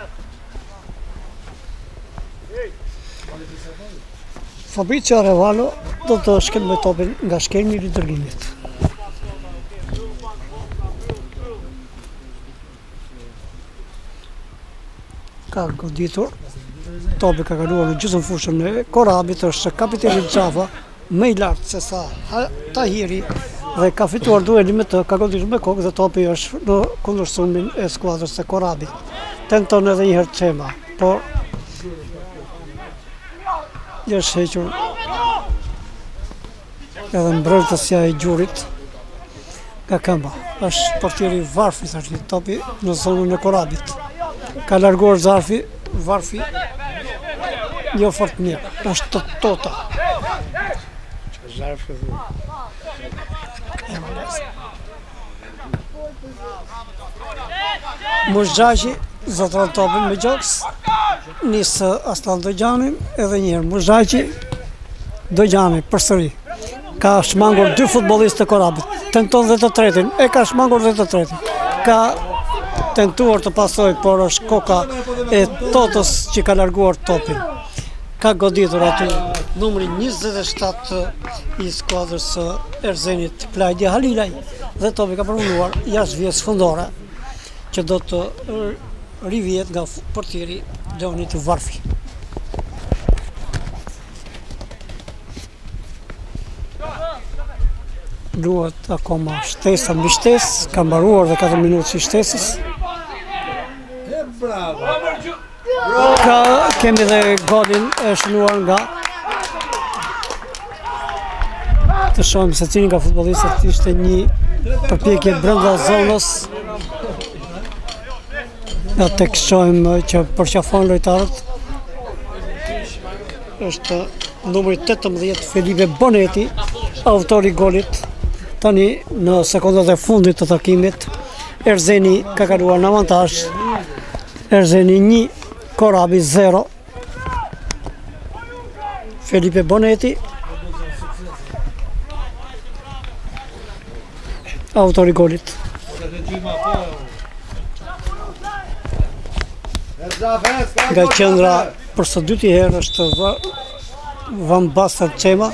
Fabrizio Arevalo do të shkelmoj topin nga shkelmi i dërgimit. Ka goditur, topi ka kaluar në gjysmë fushën e Korabit, është kapiteni Xhafa më i lartë se sa Tahiri dhe ka fituar duelin me të, ka goditur me kokë dhe topi është në kundërshtimin e skuadrës së Korabit. Tenton edhe një herë Çema, por është hequr edhe mbrojtësja e gjurit nga këmba. Është portieri Varfi tani, topi në zonën e Korabit. Ka larguar Varfi jo fort mirë, është të tota. Muzhaji zotron topin me gjoks, nisë Aslan Dojxhanin, edhe njëherë Muzhaji Dojxhani përsëri. Ka shmangur dy futbollistë të Korabit, tenton dhe të tretin, ka shmangur dhe të tretin. Ka tentuar të pasoj, por është koka e Totës që ka larguar topin. Ka goditur aty numri 27 i skuadrës së Erzenit, Klajdi Halilaj, dhe topi ka përfunduar jashtë vjes fundore, që do të rivijet nga portieri Leonid Varfi. Luhet akoma shtesa mbi shtesë, ka mbaruar dhe 4 minutë si shtesës. Kemi dhe golin e shënuar nga të shohim se cili nga futbollistët ishte një përpjekje brenda zonës. Ja tek shohim që përqafon lojtarët. Është numri 18 Felipe Boneti, autori i golit. Tani në sekondat e fundit të takimit, Erzeni ka kaluar në avantazh. Erzeni 1, Korabi 0. Felipe Boneti, autori i golit. Nga qendra për së dyti herë është Van Basten Çema.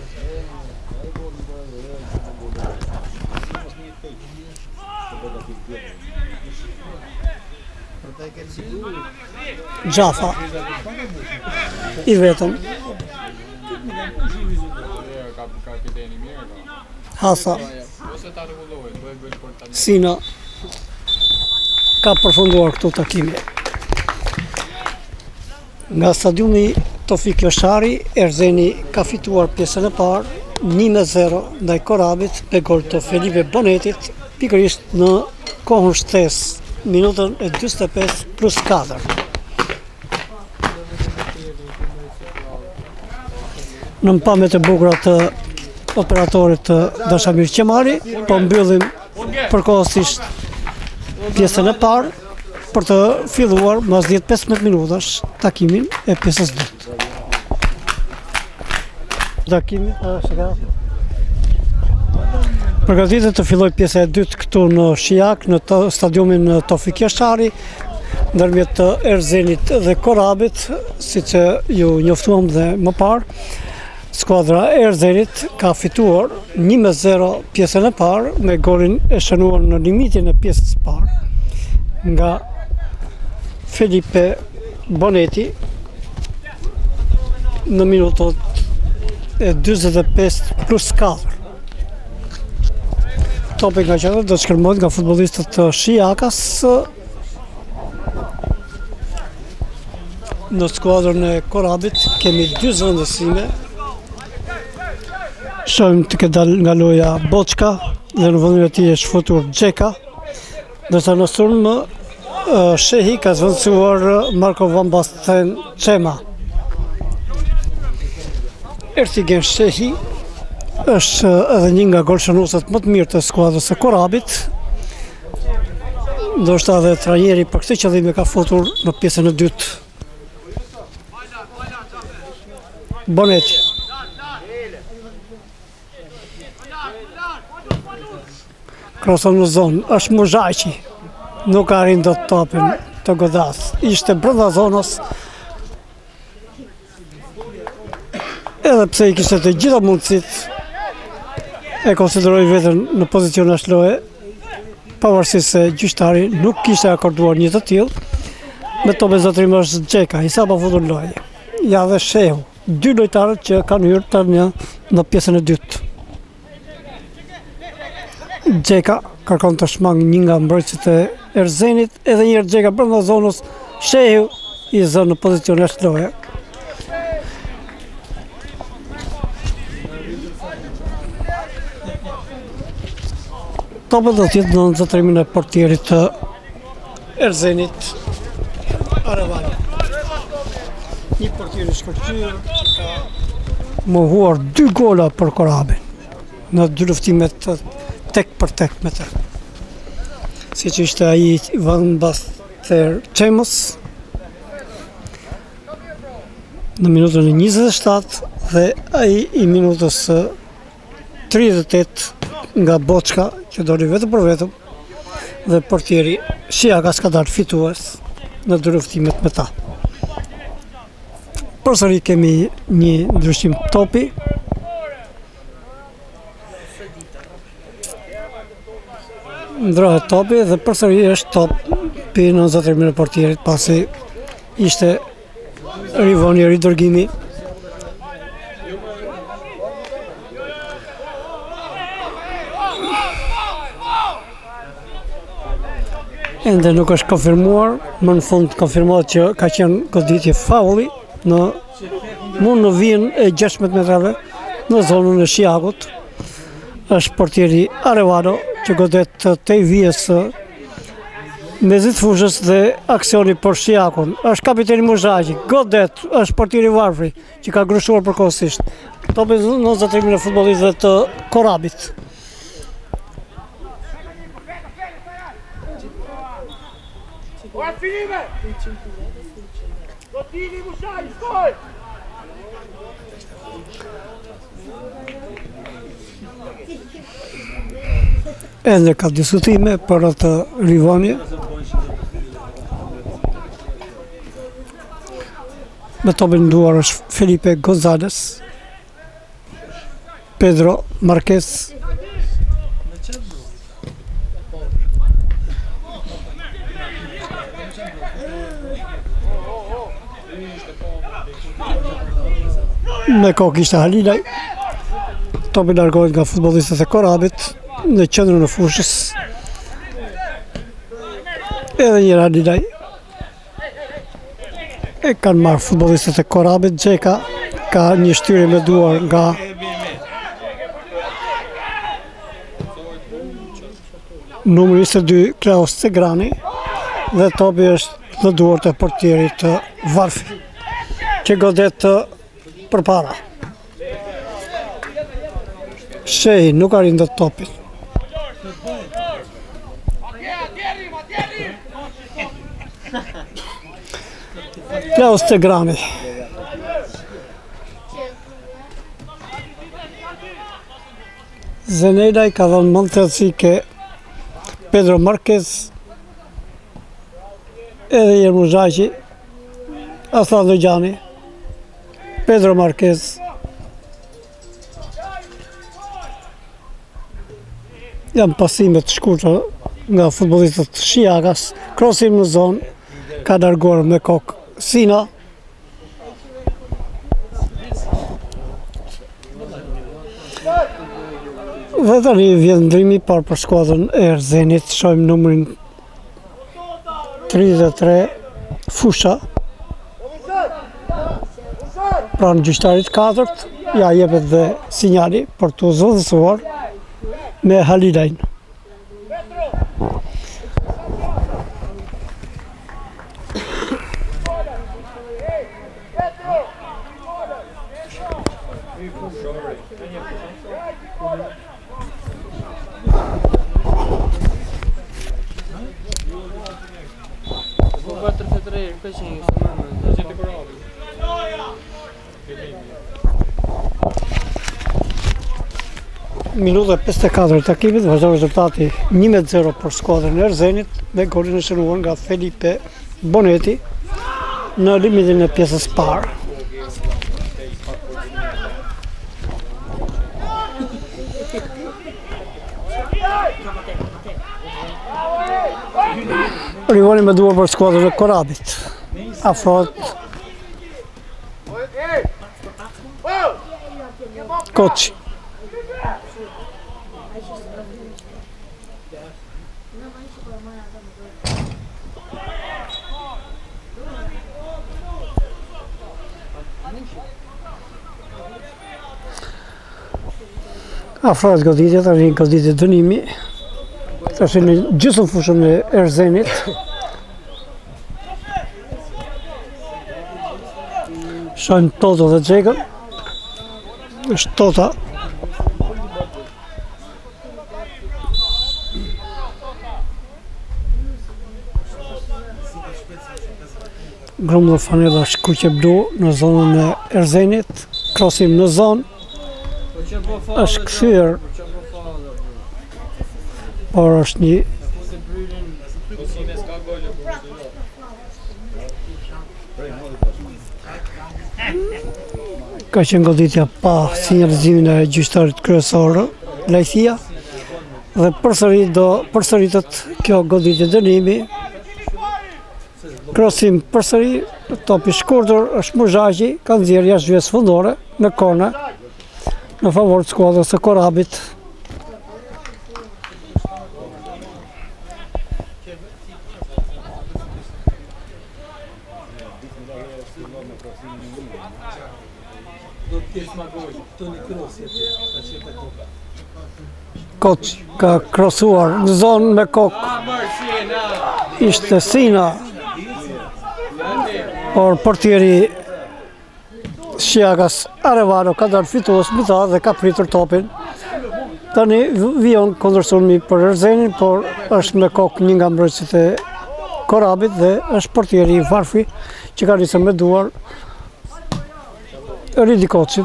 Xhafa i vetëm. Hasa Sina ka përfunduar këtu takimi. Nga stadiumi Tofik Joshari, Erzeni ka fituar pjesën e parë 1-0 ndaj Korabit me gol të Felipe Bonetit, pikërisht në kohën shtesë, minutën e 45 plus 4. Në mpamjet e bukura të operatorit Dashamir Qemari, po mbyllim përkohësisht pjesën e parë për të filluar mas 10-15 minutash takimin e pjesës dytë. Takimi përgatitet të filloj pjesa e dytë këtu në Shijak, në stadiumin Tofik Joshari, ndërmjet të Erzenit dhe Korabit, siç ju njoftuam dhe më parë. Skuadra e Erzenit ka fituar 1-0 pjesën e parë me golin e shënuar në limitin e pjesës së parë nga Felipe Boneti në minutën e 45 plus 4. Topi nga qendra do të shkërmohet nga futbollistët të Shijakas. Në skuadrën e Korabit kemi 2 zëvendësime. Shohim të këtë dal nga loja Boçka dhe në vendin e tij është futur Xheka, ndërsa në sulm Shehi ka zvendësuar Marko Van Basten Çema. Ertigen Shehi është edhe një nga golshënuesët më të mirë të skuadrës së Korabit. Ndoshta edhe trajneri për këtë qëllim e ka futur në pjesën e dytë. Boneti. kroson në zonë, është Muzhaqi, nuk arrin do të topin të godas. Ishte brenda zonës, edhe pse i kishte të gjitha mundësit, e konsideroi veten në pozicion ashloje, pavarësisht se gjyqtari nuk kishte akorduar një të tillë, me to me zotrim është Xheka, i sa pa futur lojë. Ja dhe Shehu, dy lojtarët që kanë hyrë tani në pjesën e dytë. Xheka kërkon të shmang një nga mbrojtësit e Erzenit, edhe një herë Xheka brenda zonës, Shehu i zë në pozicion ashloje. Tope do t'jetë në nëzëtrimin e portierit të Erzenit Arevani. Një portier i shkëlqyer që ka mohuar 2 gola për Korabin në 2 luftimet tek për tek me të. Si që ishte ai Ivan Baster Çemos në minutën e 27 dhe ai i minutës 38 nga Boçka, që doli vetëm për vetëm, dhe portieri Shiakas ka dalë fitues në 2 luftimet me ta. Përsëri kemi një ndryshim topi. Ndrohet topi dhe përsëri është topi në nëzëtrimin e portierit, pasi ishte rivoni ridërgimi. Ende nuk është konfirmuar, më në fund konfirmohet që ka qenë goditje faulli mund në vijën e 16 metrave në zonën e Shiakut. Është portieri Arevano që godet tej vijës mezit fushës dhe aksioni për Shiakun. Është kapiteni Muzhaqi, godet, është portieri Varfri që ka grushuar përkohësisht. Topi në zëtrimin e futbollistëve të Korabit. Ende ka diskutime për atë rivonje. Me topin nduar është Felipe González, Pedro Marquez, me kokë ishte Halilaj. Topi largohet nga futbollistët e Korabit në qendrën e fushës. Edhe një Halilaj. E kanë marrë futbollistët e Korabit. Xheka ka një shtyrje me duar nga numri 22 Klaus Cegrani dhe topi është në duart e portierit Varfi, që godet përpara. Shehi nuk arrin dot topin. Klaus Cegrani. Zenelaj ka dhënë mend të ke Pedro Marquez, edhe Muzhaqi, Aslan Dojani, Pedro Marquez. Janë pasime të shkurtra nga futbollistët Shiakas. Krosim në zonë, ka larguar me kokë Sina. Dhe tani vjen ndrimi i parë për skuadrën e Erzenit. Shohim numrin 33 Fusha. Pranë gjyqtarit 4, ja jepet dhe sinjali për të zëvendësuar me Halilajn. Minuta 54 e takimit, vazhdon rezultati 1-0 për skuadrën e Erzenit me golin e shënuar nga Felipe Boneti në limitin e pjesës parë. Rivoni me duar për skuadrën e Korabit. Afrohet Koçi. Afrohet goditja, tani goditje dënimi. Tash në gjysmë fushën e Erzenit. Shojmë Toto dhe Xhekën. Është Tota. Grumbull fanella shkuqe blu në zonën e Erzenit. Krosim në zonë. Është kthyer. Por është një ka qenë goditja pa sinjalizimin e gjyqtarit kryesor Lajthia dhe përsëri do përsëritet kjo goditje dënimi. Krosim përsëri, topi shkurtër është Muzhaqi, ka nxjerrë jashtë zhvjes fundore në korner në favor të skuadrës së Korabit. Koçi ka krosuar në zonë me kokë. Ishte Sina, por portieri Shiakas Arevalo ka dalë fitues mbi ta dhe ka pritur topin. Tani vijon kundërsulmi për Erzenin, por është me kokë një nga mbrojtësit e Korabit dhe është portieri Varfi që ka nisur me duar Ridi Koçin.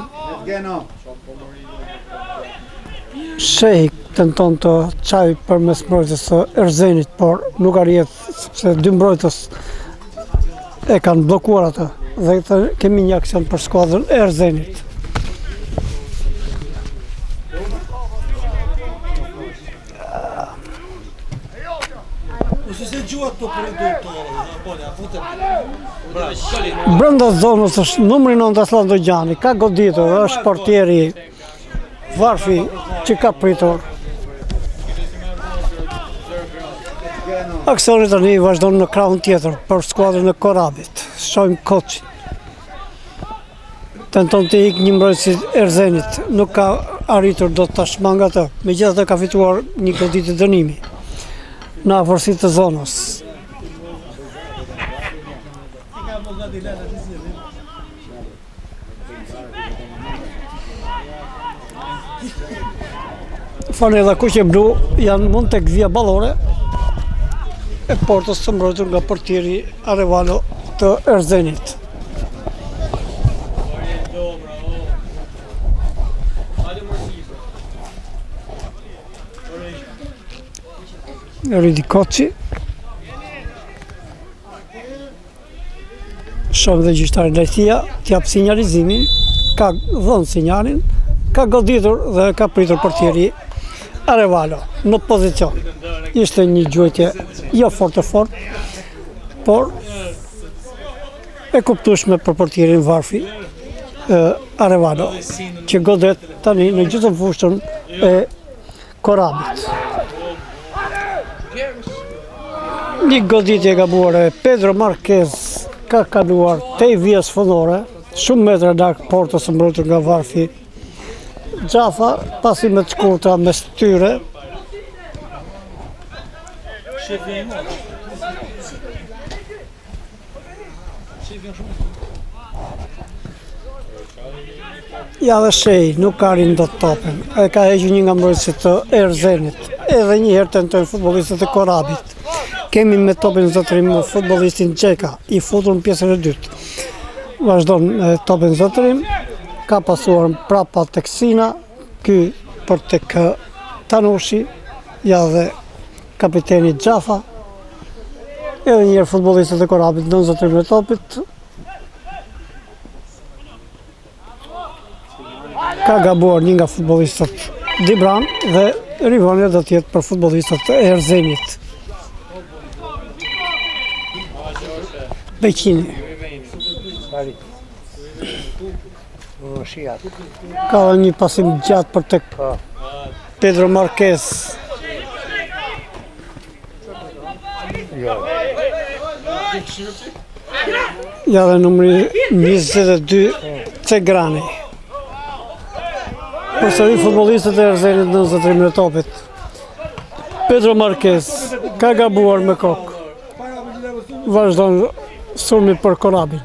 Shehi tenton të çaj përmes mbrojtës së Erzenit, por nuk arrihet sepse dy mbrojtës e kanë bllokuar atë dhe kemi një aksion për skuadrën e Erzenit. Brenda zonës është numri 9 Aslan Dogjani, ka goditur, është portieri Varfi që ka pritur. Aksioni tani vazhdon në krahun tjetër për skuadrën e Korabit. Shohim Koçin. Tenton të ikë një mbrojtës i Erzenit, nuk ka arritur dot ta shmangë atë. Megjithatë ka fituar një goditje dënimi në afërsitë të zonës. Fanella kuqe blu janë mund tek vija ballore e portës së mbrojtur nga portieri Arevalo të Erzenit. Ridi Koçi. Shohim dhe gjyqtari Lajthia t'jap sinjalizimin, ka dhënë sinjalin, ka goditur dhe ka pritur portieri Arevalo në pozicion. Ishte një gjuajtje jo fort, por e kuptueshme për portierin Varfi Arevalo, që godet tani në gjysmë fushën e Korabit. Një goditje e gabuar e Pedro Marquez ka kaluar te vijës fundore, shumë metra larg portës së mbrojtur nga Varfi. Xhafa, pasi me të shkurtra mes tyre. Ja dhe Shej nuk ka rinë do të topin. E ka hequr një nga mbrojtësit të Erzenit. Edhe një herë tentojnë futbollistët e Korabit. Kemi me topin zotërim futbollistin Xheka, i futur në pjesën e dytë. Vazhdon me topin zotërim, ka pasuar prapa tek Sina, ky për tek Tanushi, ja dhe kapiteni Gjafa, edhe njërë futbolistët e Korabit, 93 me topit. Ka gabuar një nga futbolistët Dibran dhe rivonja do tjetë për futbolistët e Erzenit. Beqini. Ka dhe një pasim gjatë për tek Pedro Marquez. Ja dhe numri 22 Cegrani. Përsëri futbolistët e Erzenit 93 me topit. Pedro Marquez ka gabuar me kokë. Vazhdon sulmi për Korabin.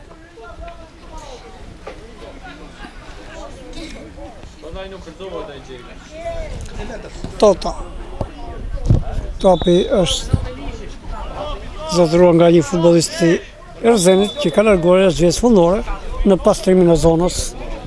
Tota. Topi është zotëruar nga një futbolist i Erzenit që ka larguar e zhjes fundore në pastrimin e zonës.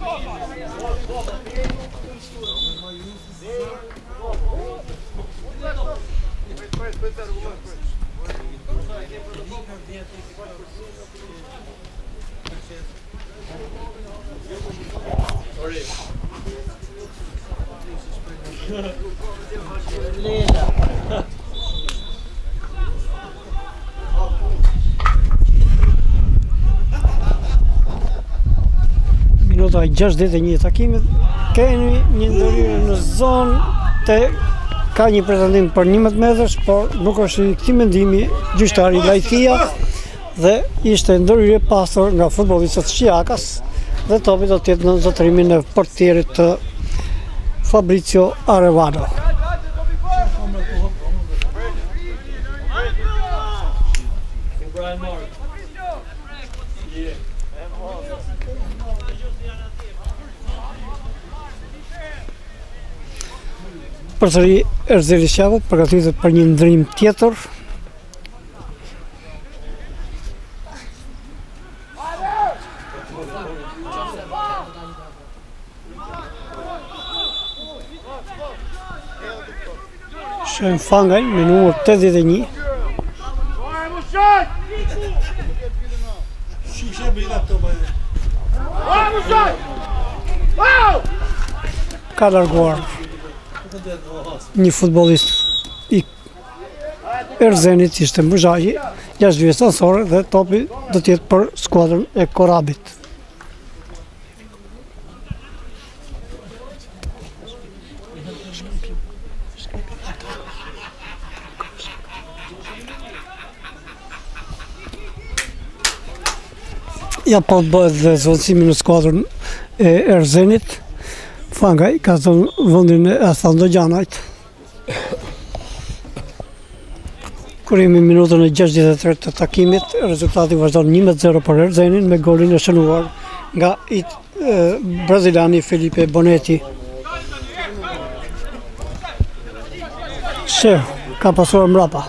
Minuta 61 takimit, kemi një ndërhyrje në zonë, ka një pretendim për 11 metrash, por nuk është i këtij mendimi gjyqtari Lajthia dhe ishte ndërhyrje pasur nga futbollistët Shiakas dhe topi do të jetë në zotrimin e portierit të Fabrizio Arevalo. Përsëri Erzeli Shaqut përgatitet për një ndrim tjetër. Shojmë Fangaj me numër 81. Ka larguar një futbolist i Erzenit, ishte Mbëzhaji, 6 vjes ansore dhe topi do të jetë për skuadrën e Korabit. Ja po të bëhet dhe zonësimi në skuadrën e Erzenit. Fangaj ka zonë vëndin e Thandogjanajt. Kur jemi minutën e 63 të takimit, rezultati vazhdon 1-0 për Erzenin me golin e shënuar nga braziliani Felipe Bonetti. Shehu ka pasuar mrapa.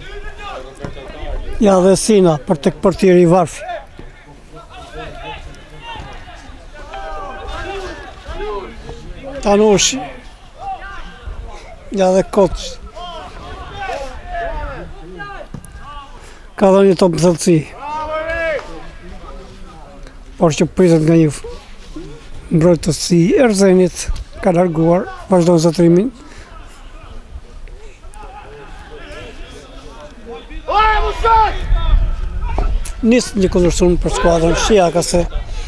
Ja dhe Sina për tek portieri i Varfi. Tanushi. Ja dhe Koç. Ka dhe një top thellësi. Por që pritet nga një mbrojtës i Erzenit, ka larguar, vazhdon zotrimin. Nis një kundërshtim për skuadrën shiakase.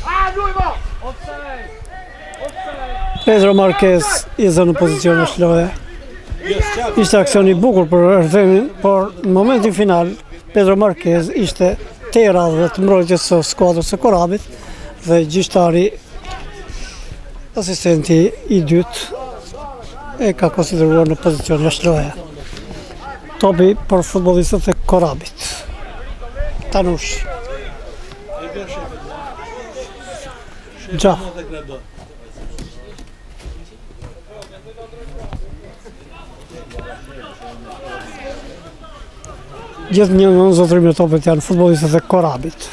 Pedro Marquez i zë në pozicion e shloje. Ishte aksion i bukur për Erzenin, por në momentin final Pedro Marquez ishte te radhëve të mbrojtjes së skuadrës së Korabit dhe gjyqtari asistenti i dytë e ka konsideruar në pozicion e shloje. Topi për futbollistët e Korabit. Tanush. Gja. Gjithë një në zotërim e topet janë futbollistët e Korabit,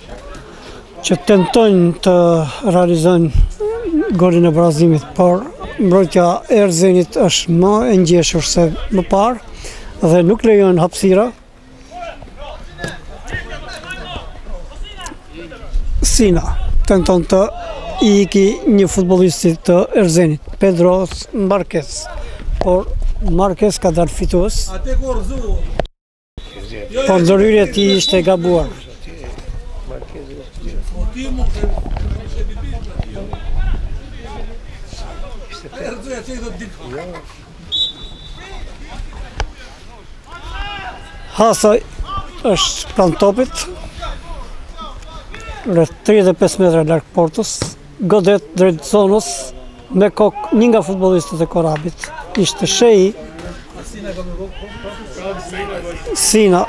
që tentojnë të realizojnë golin e barazimit, por mbrojtja e Erzenit është më e ngjeshur se më parë dhe nuk lejon hapësira. Sina tenton të iki një futbollisti të Erzenit, Pedro Marquez, por Marquez ka dalë fitues. Por ndërhyrja e tij ishte e gabuar. Hasaj është pranë topit, rreth 35 metra larg portës, godet drejt zonës me kokë një nga futbollistët e Korabit. Ishte Shehi. Sina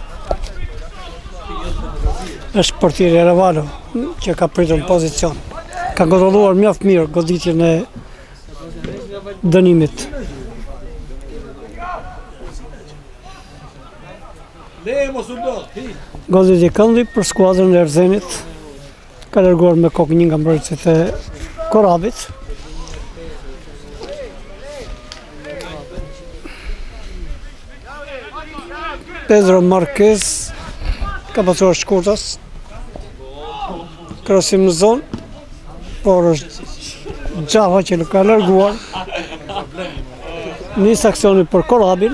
është portieri Erevalo që ka pritur në pozicion. Ka kontrolluar mjaft mirë goditjen e dënimit. Goditje këndi për skuadrën e Erzenit. Ka larguar me kokë një nga mbrojtësit e Korabit. Pedro Marquez ka pasur shkurtas, krosim në zonë, por është Xhafa që nuk ka larguar. Nis aksioni për Korabin.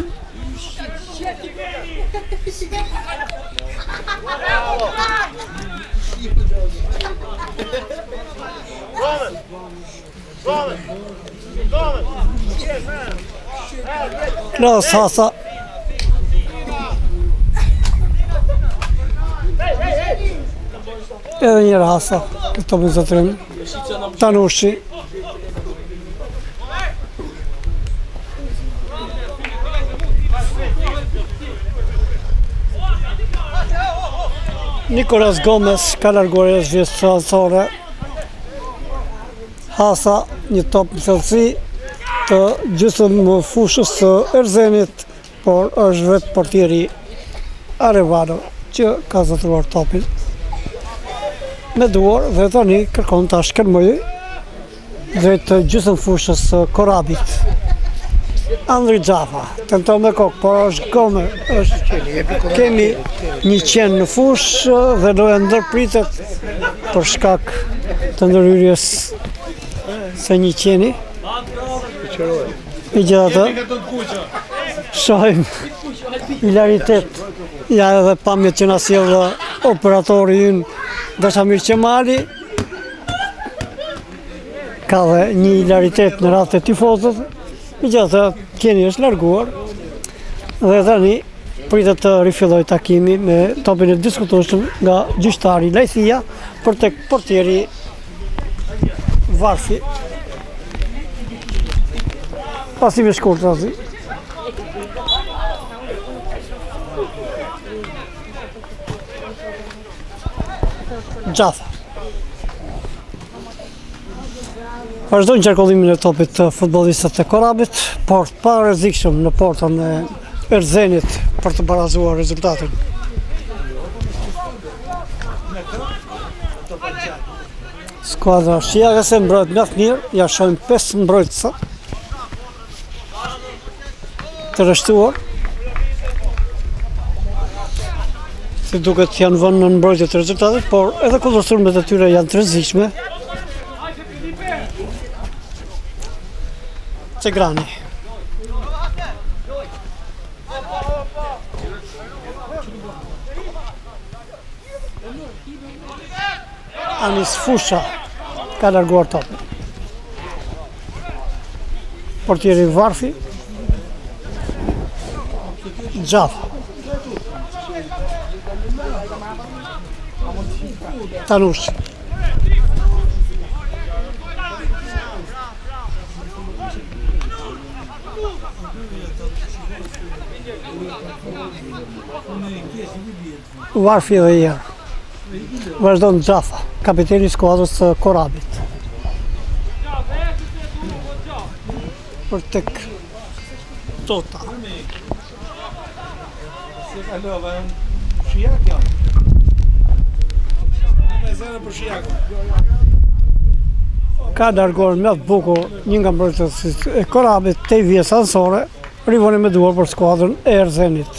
Klaus Hasa. Edhe njëra Hasa, këtë topin zotrim. Tanushi. Nicolas Gomez ka larguar e zhvjes salsore. Hasa, një top në thellësi të gjysmë fushës së Erzenit, por është vetë portieri Arevalo që ka zotruar topin me duar dhe tani kërkon ta shkërmojë drejt gjysmë fushës së Korabit. Andri Xhafa tenton me kokë, por është Gomez, kemi një qenë në fushë dhe loja ndërpritet për shkak të ndërhyrjes së një qeni. Megjithatë, shohim hilaritet, ja edhe pamjet që na sjell operatori ynë Dashamir Qemali. Ka dhe një hilaritet në radhë të tifozët. Megjithatë, qeni është larguar dhe tani pritet të rifilloj takimi me topin e diskutueshëm nga gjyqtari Lajthia për tek portieri Varfi. Pasime shkurt razi. Xhafa. Vazhdojnë qarkullimin e topit të futbollistët e Korabit, por pa rrezikshëm në portën e Erzenit për të barazuar rezultatin. Skuadra shqiake mbrojt mjaft mirë, ja shohim 5 mbrojtësa të rreshtuar. Si duket janë vënë në mbrojtje të rezultatit, por edhe kundërshturmet e tyre janë të rrezikshme. Cegrani. Anis Fusha ka larguar topin. Portieri Varfi. Xhafa. Tanushi. Varfi dhe herë. Vazhdon Xhafa, kapiteni i skuadrës së Korabit. Për tek Tota. ka larguar mjaft bukur një nga mbrojtësit e Korabit te vjes ansore, rivoni me duar për skuadrën e Erzenit.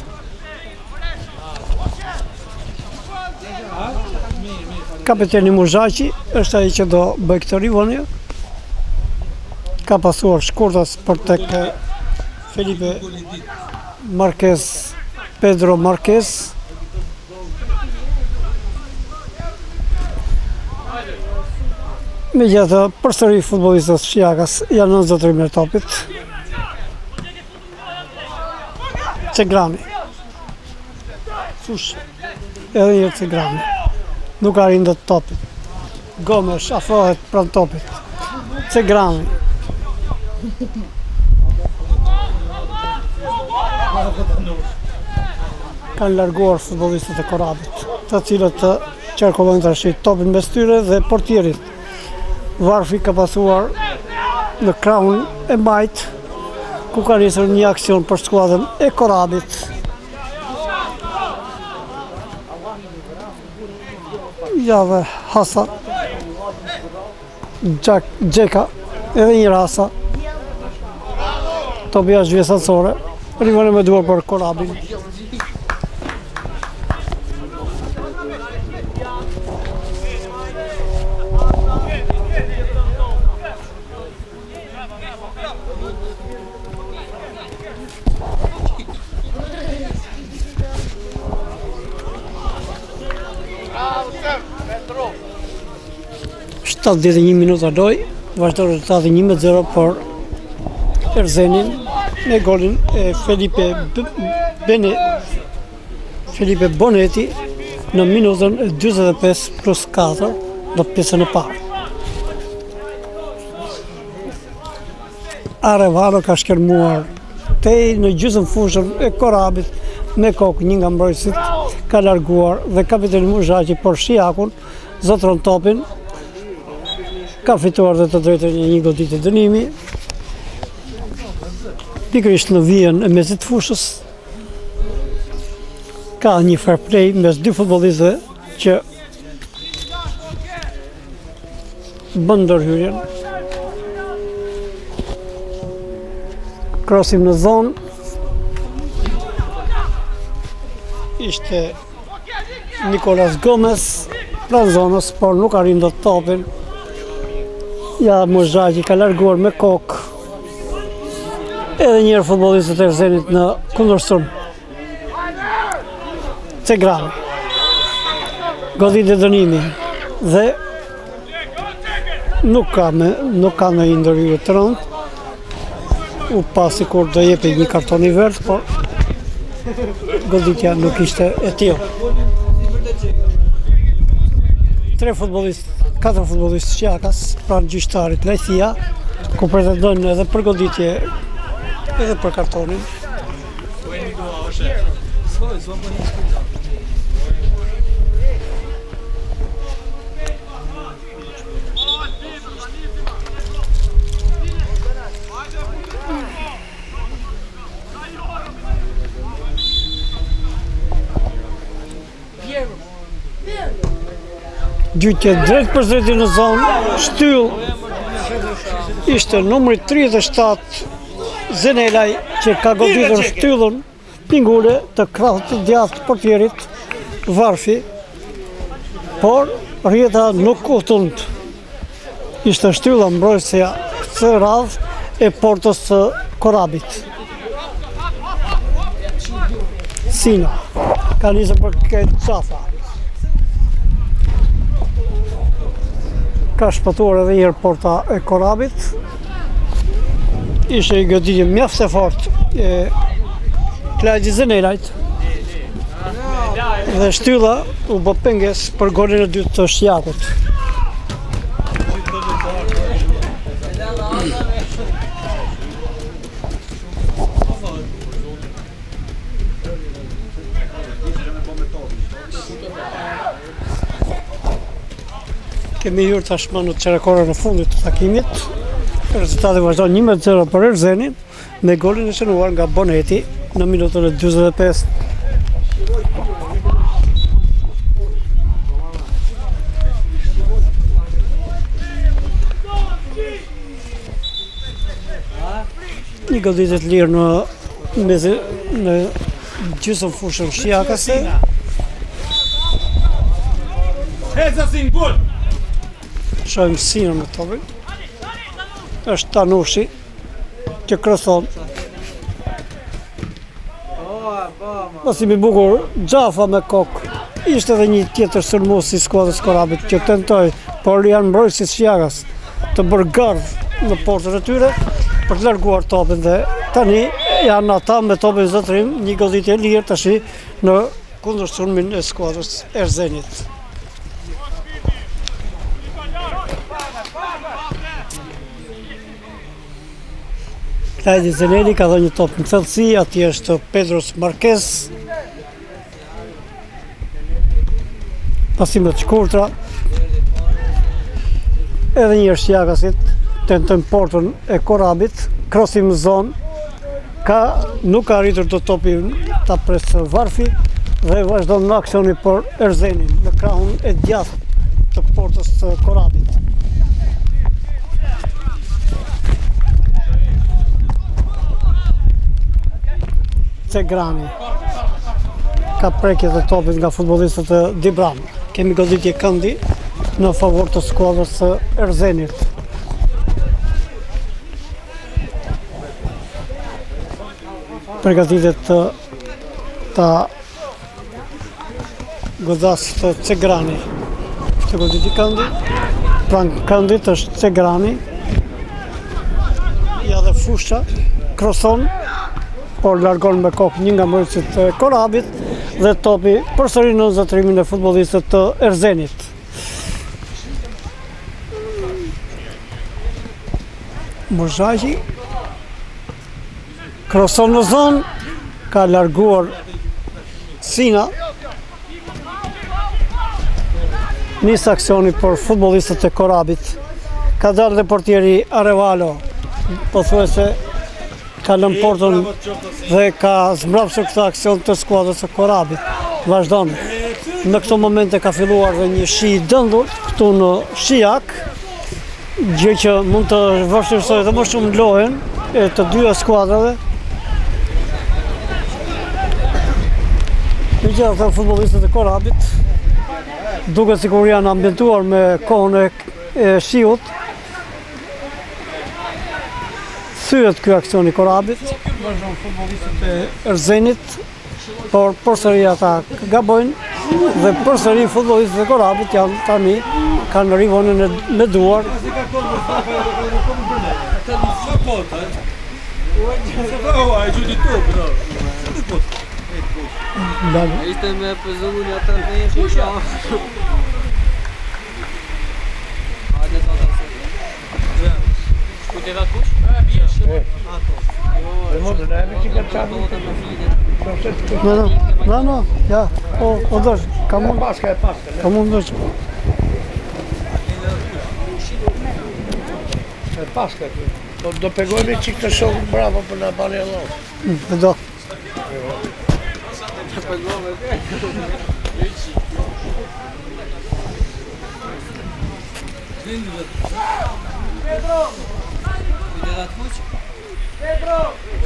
Kapiteni Muzhaqi është ai që do bëj këtë rivoni. Ka pasuar shkurtas për tek Felipe Marquez, Pedro Marquez. Megjithatë, përsëri futbollistët shqiakas janë në zotërimin e topit. Cegrani. Fush. Edhe një Cegrani. Nuk arrin dot topit. Gomes afrohet pranë topit. Cegrani. Kanë larguar futbollistët e Korabit, të cilët qarkullojnë tash topin mes tyre dhe portierit. Varfi ka pasuar në krahun e majt, ku ka nisur një aksion për skuadrën e Korabit. Ja dhe Hasa, Gjeka, edhe një Hasa. Topi është vjes ansore, rivoni me duar për Korabin. Shtatë 71 minuta loj, vazhdo rezultati 1-0 për Erzenin me golin e Felipe Bonetti në minutën 45+4 në pjesën e parë. Arevalo ka shkermuar tej në gjysmë fushën e Korabit me kokë, një nga mbrojtësit ka larguar dhe kapiteni Muzhaqi por shiakun zotron topin. Ka fituar dhe të drejtën një goditje dënimi. Pikërisht në vijën e mesit fushës ka një fair play mes dy futbollistëve që bën ndërhyrjen. Krosim në zonë. Ishte Nicolas Gomes pranë zonës, por nuk arrin dot topin. Ja, Muzhaqi ka larguar me kokë. Edhe njërë futbollistët e Erzenit në kundërshtim. Cegrani. Goditje dënimi. Dhe nuk ka në ndërhyrje të rëndë. U pa sikur do jepi një karton i verdh, por goditja nuk ishte e tillë. 4 futbollistë shqiakas pranë gjyqtarit Lajthia, ku pretendojnë edhe për goditje edhe për kartonin. Gjyqje drejt për drejti në zonë, shtyll ishte numri 37 Zenelaj, që ka goditur shtyllën pingule të krahut të djathtë portierit Varfi, por rjeta nuk u tund. Ishte shtylla mbrojtësja këtë radhë e portës së Korabit. Sina ka nisur për këtë qafa. Ka shpëtuar edhe njërë porta e Korabit. Ishte i goditje mjaft e fortë e Klajdi Zenelajt. Dhe shtylla u bë penges për golin e dytë të shqiakut. Kemi hyrë tashmë në çerekorën e fundit të takimit. Rezultati vazhdon 1-0 për Erzenin me golin e shënuar nga Bonetti në minutën e 45. Një goditje të lirë në gjysmë fushën shijakase. Shohim Sinën me topin. Është Tanushi që kroson. Pasi mi bukur Xhafa me kokë. Ishte edhe një tjetër sulmues i skuadrës Korabit që tentoi, por janë mbrojtësit Shijakas të bërë gardh në portën e tyre për të larguar topin dhe tani janë ata me topin zotrim, një goditje e lirë tash në kundër sulmin e skuadrës Erzenit. Lajdi Zeneli ka dhënë një top në thellësi, atje është Pedros Marquez. Pasimet shkurtra. Edhe një Shijakasit tentojnë portën e Korabit, krosim në zonë. Nuk ka arritur do topin ta presë Varfi dhe vazhdon në aksioni për Erzenin në krahun e djathtë të portës të Korabit. Cegrani ka prekje të topit nga futbollistët e Dibram. Kemi goditje këndi në favor të skuadrës së Erzenit. Përgatitet ta godasit të Cegrani. Të goditje këndi. Pranë këndit është Cegrani. Ja dhe fusha, kroson, por largon me kokë një nga mbrojtësit e Korabit dhe topi përsëri në zotrimin e futbollistët të Erzenit. Murzaqi kroson në zonë, ka larguar Sina. Nis aksioni për futbollistët e Korabit. Ka dalë dhe portieri Arevalo, pothuajse ka lënë portën dhe ka zmbrapsur këtë aksion të skuadrës së Korabit. Vazhdon. Në këto momente ka filluar dhe një shi i dëndur këtu në Shijak, gjë që mund të vështirësojë edhe më shumë lojën e të dyja skuadrave. Megjithatë, futbollistët e Korabit duket sikur janë ambientuar me kohën e shiut. Thyet ky aksioni Korabit, vazhdon futbollistët e Erzenit, por përsëri ata gabojnë dhe përsëri futbollistët e Korabit janë tani kanë rivonën me duar. Ishte me pëzullun ja të në fusha. Hajde të të të Kujtë e kush? No, ja, o dosh, ka mund. Ka mund dosh. Paska, do pegojmë qik të shokë bravo për në bani e lovë. Do. Pedro! Kujtë e kush? Pedro!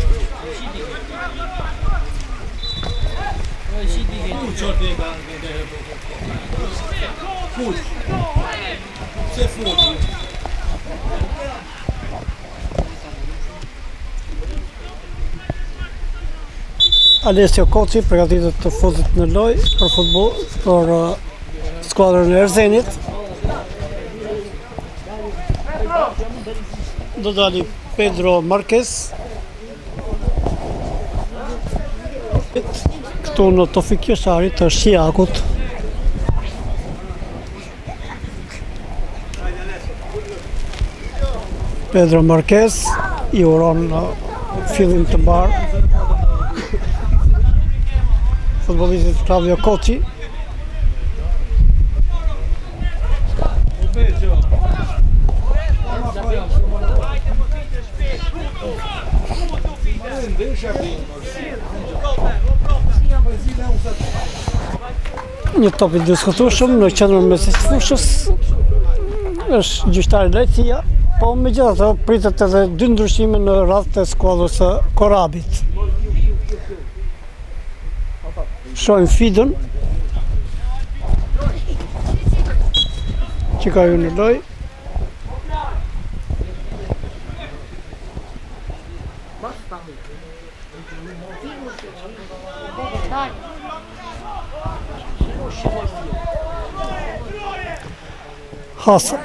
Alessio Koci përgatitet të futet në lojë për futboll për skuadrën e Erzenit. Do dali Pedro Marquez. Këtu në Tofik Qeshari të Shijakut. Pedro Marquez i uron fillim të mbarë futbollistit Claudio Koci. Një top i diskutueshëm në qendrën mes të fushës është gjyqtari Lajcia. Po megjithatë pritet edhe 2 ndryshime në radhë të skuadrës së Korabit. Shohim Fidën që ka hyrë në lojë. Hasan.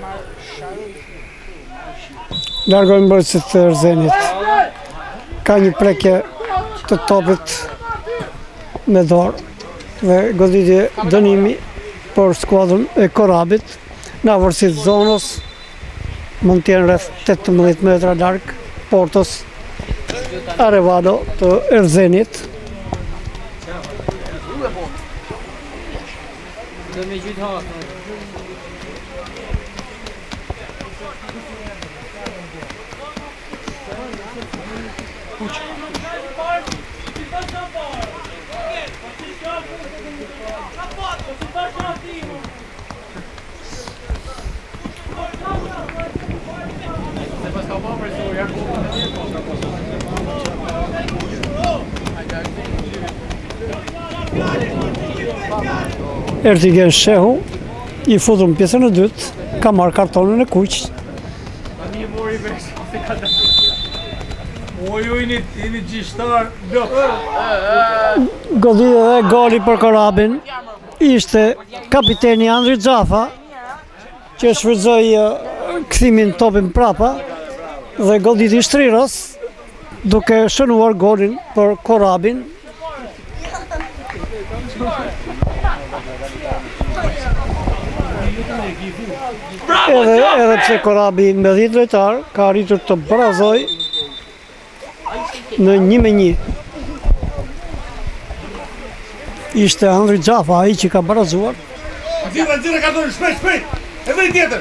Largojnë mbrojtësit të Erzenit. Ka një prekje të topit me dorë dhe goditje dënimi për skuadrën e Korabit në afërsitë zonës, mund të jenë rreth 18 metra larg portës Arevalo të Erzenit. Ertigen Shehu, i futur në pjesën e dytë, ka marrë kartonën e kuq. Goditje dhe goli për Korabin ishte kapiteni Andri Xhafa, që shfrytëzoi kthimin topin prapa dhe goditi shtrirës duke shënuar golin për Korabin. Edhe pse Korabi me 10 lojtar ka arritur të barazoj në 1-1. Ishte Andri Xhafa ai që ka barazuar. Nxirë ka dhënë shpejt. E vëri tjetër.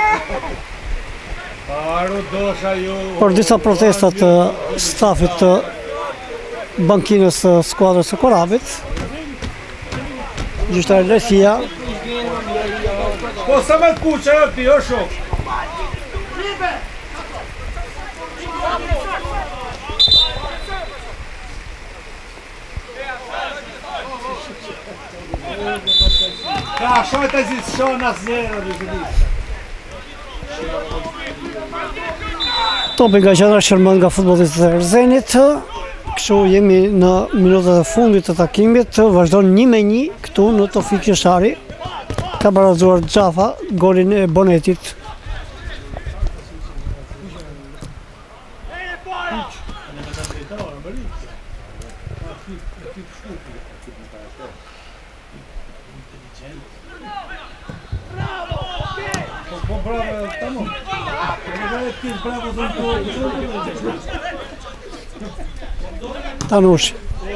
Për disa protesta të stafit të bankinës së skuadrës së Korabit, gjyqtar Lesia Po sa më kuqe ajo ti, o shok. Ka shojt e zi shon asnjëherë në topi nga qendra shërmend nga futbollistët e Erzenit. Kështu jemi në minutat e fundit të takimit, vazhdon 1-1 këtu në Tofik Qeshari. Ka barazuar Xhafa golin e Bonetit. Tanushi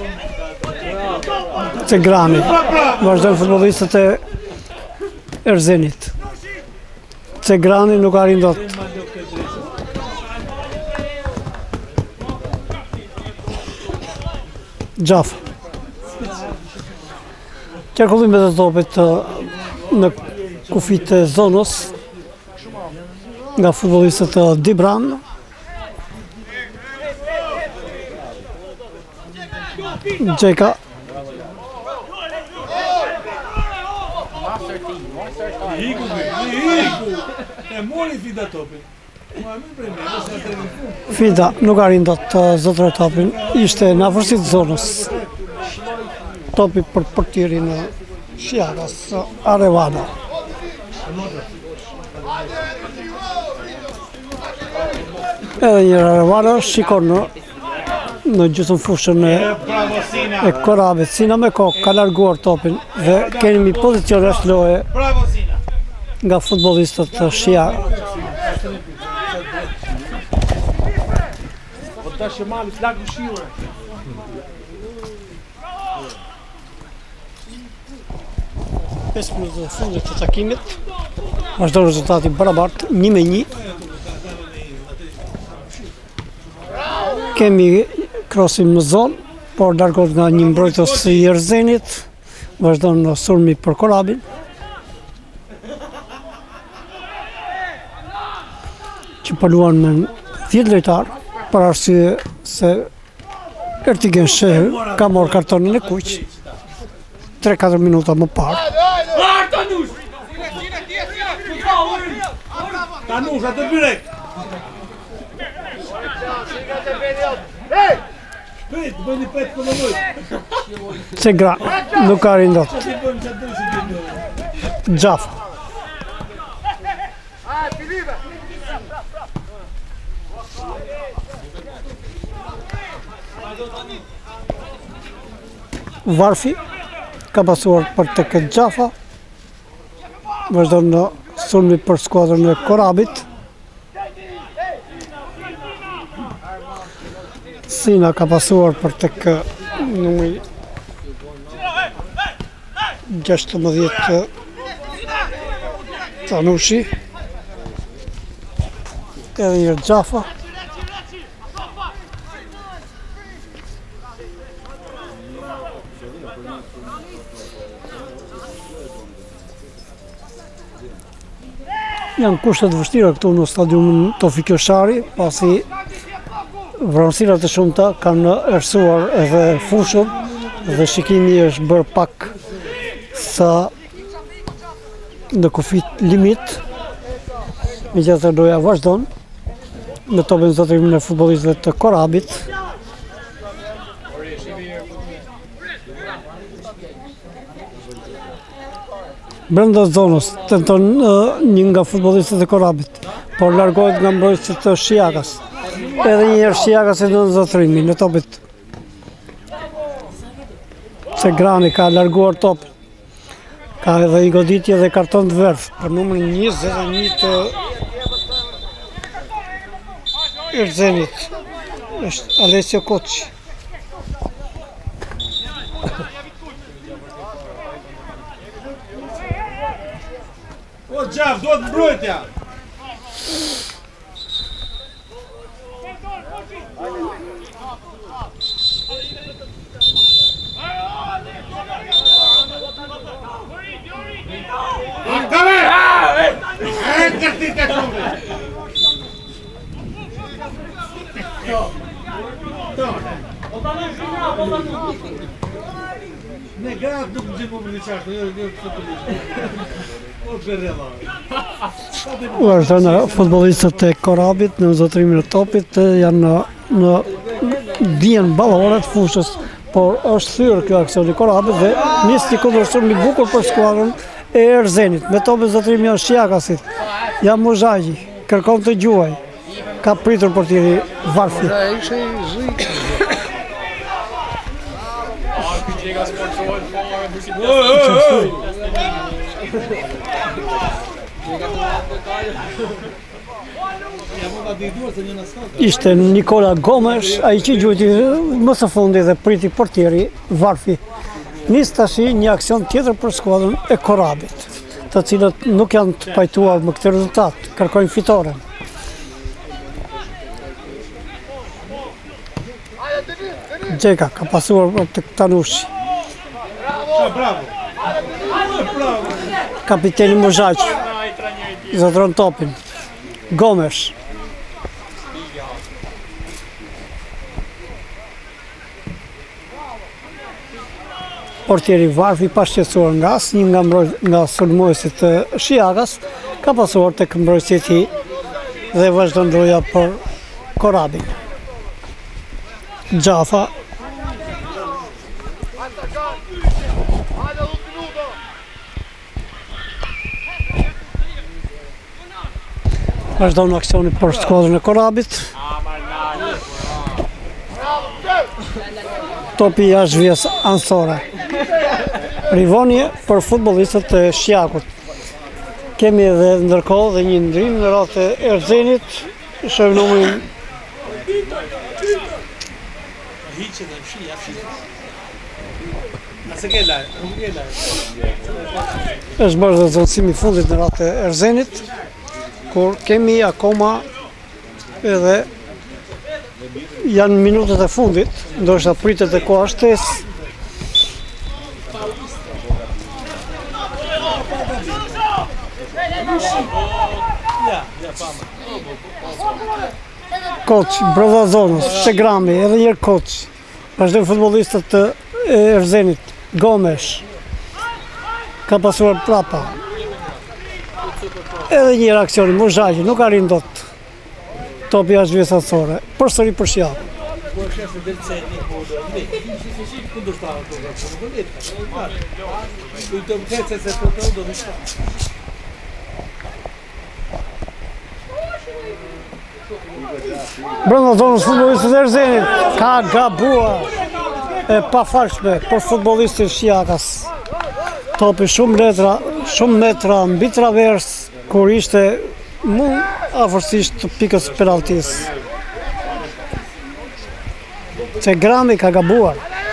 Cegrani vazhdojnë futbollistët e Erzenit. Cegrani nuk arrin dot. Xhafa. Qarkullimet e topit në kufit e zonës nga futbollistët e Dibran. Gjeka. Fida nuk arrin dot të zotëroj topin, ishte në afërsitë të zonës. Topi për portierin e Shiakas, Arevalo. Edhe një Arevalo shikon në gjysmë fushën e Korabit. Sina me kokë ka larguar topin dhe kemi pozicion rashloje nga futbollistët të Shiar. Pesë minutë e fundit të takimit, vazhdon rezultati barabartë 1-1. Kemi krosim në zonë, por largohet nga një mbrojtës i Erzenit, vazhdon në sulmi për Korabin. që paluan me 10 lojtar, për arsye se Ertigen Shehu ka marrë kartonin e kuq 3-4 minuta më parë. Tanush, atë byrek! Shpejt, bëni 5 km. Se gra, nuk ka rindot. Gjafa. Varfi ka pasuar për të këtë Gjafa. Vazhdon në sulmi për skuadrën e Korabit. Sina ka pasuar për të këtë numri 16 Tanushi. Edhe një Gjafa. Janë kushtet vështira këtu në stadiumin Tofik Qeshari, pasi vranësirat e shumta kanë erësuar edhe fushën dhe shikimi është bërë pak sa në kufit limit. Megjithatë doja vazhdon me topin zotrimin e futbollistëve të Korabit. Brenda zonës tenton një nga futbollistët e Korabit, por largohet nga mbrojtësit të Shiakas. Edhe një herë Shiakas e në zotrimi në topit. Se Grani ka larguar topin. Ka edhe i goditje dhe karton të verdh për numrin 21 të Erzenit. Është Alessio Koçi. O Gjaf, duhet mbrojtja! Ne gratë nuk më gjithë më në qartë, jo të futbolistë. O berrella. Vazhdon futbollistët e Korabit në zotrimin e topit, janë në dijen ballore të fushës, por është thyrë kjo aksioni i Korabit dhe nis një kundërshtim i bukur për skuadrën e Erzenit. Me topin zotrimi janë Shiakasit. Jam Muzhaji, kërkon të gjuaj. Ka pritur portieri Varfi. Ishte Nikola Gomes, ai që gjuajti më së fundi dhe priti portieri Varfi. Nis tash një aksion tjetër për skuadrën e Korabit, të cilët nuk janë të pajtuar me këtë rezultat, kërkojnë fitoren. Gjeka ka pasuar të Tanushi. Bravo! Kapiteni Muzhaq zotron topin. Gomes. Portieri Varfi pa shqetësuar nga asnjë nga sulmuesit të Shiakas, ka pasuar tek mbrojtësi i tij dhe vazhdon loja për Korabin. Gjafa. Vazhdon aksioni për skuadrën e Korabit. Topi jashtë vjes Ansore. Rivonje për futbollistët e Shiakut. Kemi edhe ndërkohë dhe një ndrim në radhë të Erzenit. Shohim numrin është bërë dhe zonësimi fundit në radhë të Erzenit, kur kemi akoma edhe janë minutet e fundit, ndoshta pritet e koha shtesë. Koç, brenda zonës, Çegrami, edhe njërë Koç. Vazhdojnë futbollistët të Erzenit, Gomes. Ka pasuar prapa. Edhe njërë aksioni, Muzhaqi, nuk arrin dot. Topi jashtë zhvjes atësore, përsëri për shjallë. Po shefë del ceni, po do ne. Ku do stava to? Po do ne. Ku do të se to do të shta. Brenda zonës futbollistët e Erzenit ka gabuar e pafalshme për futbollistin Shjakas. Topi shumë metra mbi travers kur ishte më afërsisht të pikës penaltisë. Çegrami ka gabuar.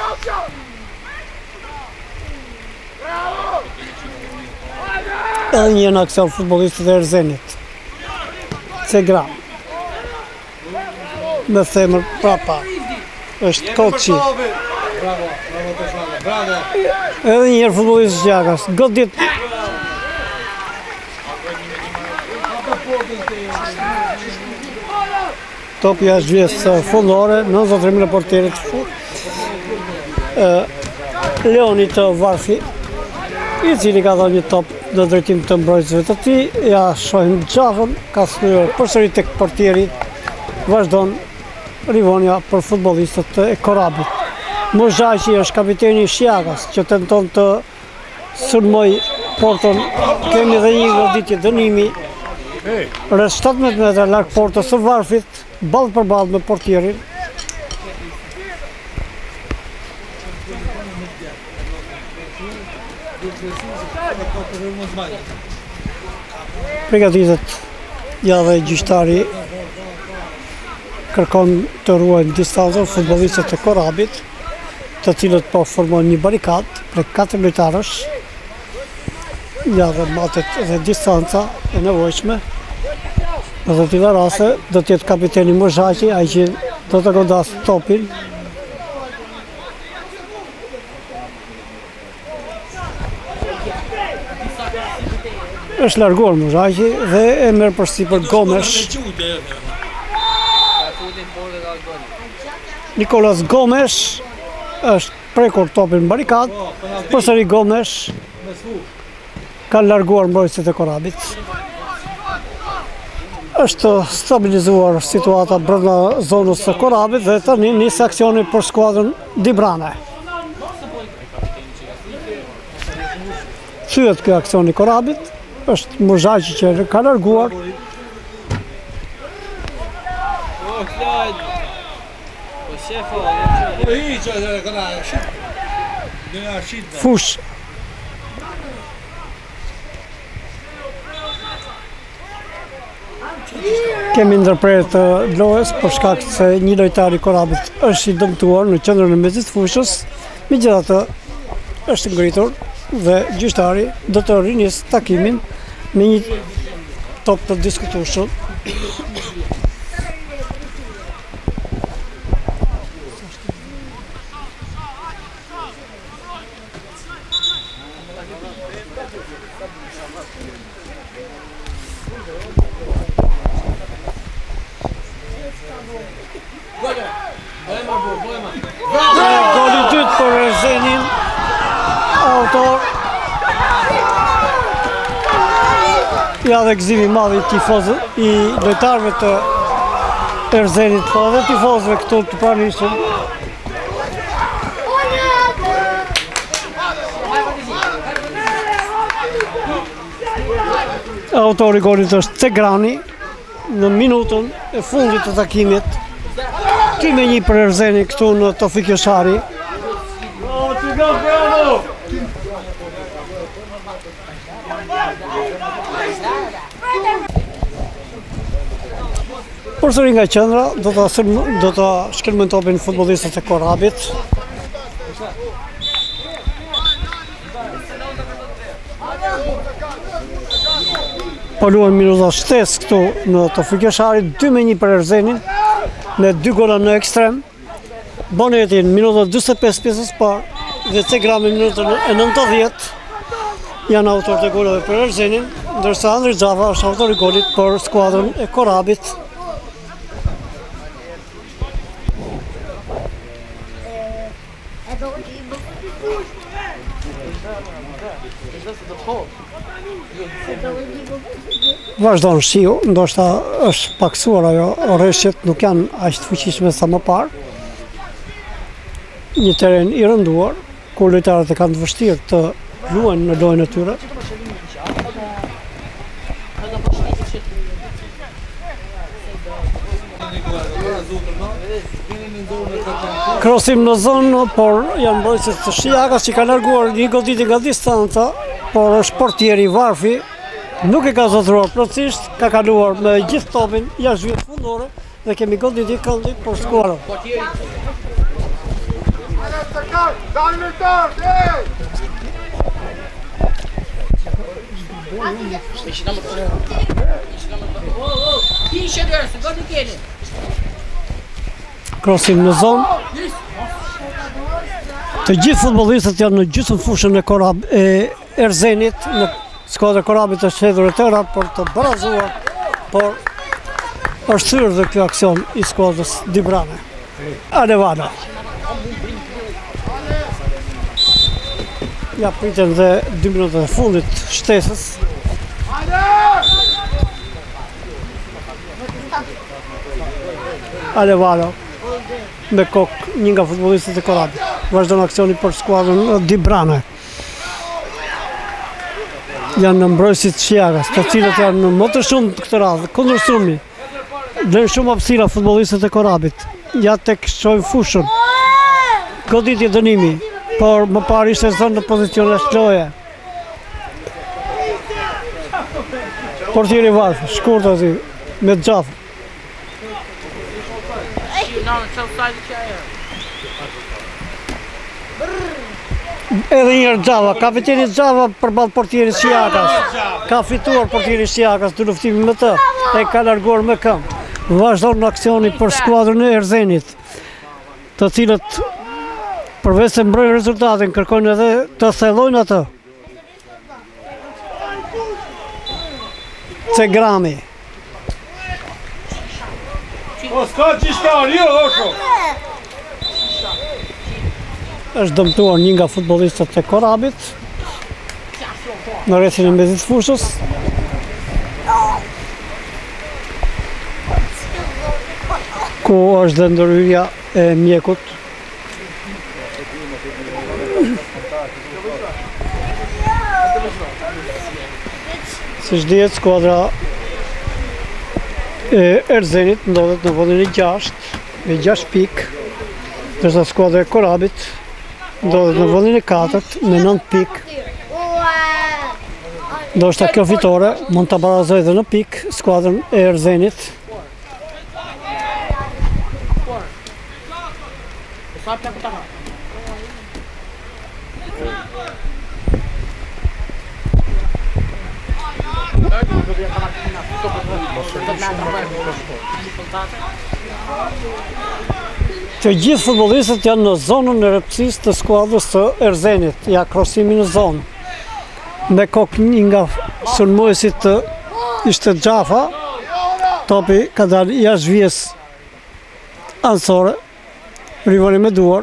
Edhe një në aksion futbollistët e Erzenit. Çegrami. Me themër prapa. Është Koçi. Bravo, Tosana, bravo. Edhe një herë futbollisti Shjakas. Godit. Topi jashtë zhvjes fundore, 93 minuta portierit. Leoni të Varfi, i cili ka dhënë një top në drejtim të mbrojtësve të tij, ja shohim gjafën, ka thyer përsëri tek portieri, vazhdon rivonja për futbollistët e Korabit. Muzhaqi është kapiteni i Shjakas, që tenton të sulmoj portën. Kemi edhe një goditje dënimi rreth 17 metra larg portës së Varfit, ballë për ballë me portierin. Përgatitet ja dhe gjyqtari kërkon të ruajnë distancën futbollistët e Korabit, të cilët po formojnë një barikadë prej 4 lojtarësh. Ja dhe matet dhe distanca e nevojshme. Në të tilla raste do të jetë kapiteni Muzhaqi, ai që do të godas topin. Është larguar Muzhaqi dhe e merr përsipër Gomes. Nikolas Gomes është prekur topin në barikadë, përsëri Gomes ka larguar mbrojtësit e Korabit. Është stabilizuar situata brenda zonës së Korabit dhe tani nis aksioni për skuadrën Dibrane. Thyet ky aksioni i Korabit, është Muzhaqi që ka larguar. Fush. Kemi ndërprerje të lojës për shkak se një lojtar i Korabit është i dëmtuar në qendrën e mezit fushës. Megjithatë, është ngritur dhe gjyqtari do të rinisë takimin me një top të diskutueshëm. Goli dytë për Erzenin, autor. Ja dhe gëzimi madh i tifozëve, i lojtarëve të Erzenit, po edhe tifozëve këtu të pranishëm. Autori i golit është Çegrani në minutën e fundit të takimit. 2-1 për Erzenin këtu në Tofik Joshari. Përsëri nga qendra do ta shkelmojnë topin futbollistët e Korabit. Po luajnë minuta shtesë këtu në Tofik Joshari, 2-1 për Erzenin, me 2 gola në ekstrem. Boneti në minutën 45 pjesës parë dhe Çegrami në minutën e 90 janë autor të golave për Erzenin ndërsa Andri Xhafa është autori i golit për skuadrën e Korabit. Vazhdon shiu, ndoshta është paksuar ajo, rreshtet nuk janë aq të fuqishme sa më parë. Një teren i rënduar, ku lojtarët e kanë të vështirë të luajnë në lojën e tyre. Krosim në zonë, por janë mbrojtësit të Shiakas që ka larguar një goditje nga distanca, por është portieri Varfi, nuk e ka zotëruar plotësisht, ka kaluar me gjithë topin jashtë vjetë fundore dhe kemi goditje këndi për skuadrën. Krosim në zonë. Të gjithë futbollistët janë në gjysmë fushën e Erzenit, në skuadra e Korabit është hedhur e tëra për të barazuar, por është thyrë dhe kjo aksion i skuadrës Dibrane. Alevana. Ja priten dhe 2 minutat e fundit shtesës. Alevano me kokë një nga futbollistët e Korabit. Vazhdon aksioni për skuadrën Dibrane. Janë në mbrojtësit Shiakas, të cilët janë më të shumë këtë radhë, kundër Strumi. Lënë shumë hapësira futbollistët e Korabit. Ja tek shojnë fushën. Goditje dënimi, por më parë ishte zonë në pozicion e shloje. Portieri Varfi, shkurt aty, me Xhafa. Edhe njërë Xhafa, kapiteni Xhafa përballë portierit Shiakas. Ka fituar portieri Shiakas të luftimi me të, e ka larguar me këmbë. Vazhdon në aksioni për skuadrën e Erzenit, të cilët përveç se mbrojnë rezultatin, kërkojnë edhe të thellojnë atë. Cegrami. Është dëmtuar një nga futbollistët e Korabit në rrethin e mezit fushës. Ku është dhe ndërhyrja e mjekut. Siç dihet, skuadra e Erzenit ndodhet në vendin e 6 me 6 pikë, ndërsa skuadra e Korabit ndodhet në vendin e 4 me 9 pikë. Ndoshta kjo fitore mund ta barazojë edhe në pikë skuadrën e Erzenit. Të gjithë futbollistët janë në zonën e rreptësisë të skuadrës së Erzenit, ja krosimi në zonë. Me kokë një nga sulmuesit ishte Xhafa, topi ka dalë jashtë vjes anësore, rivali me duar.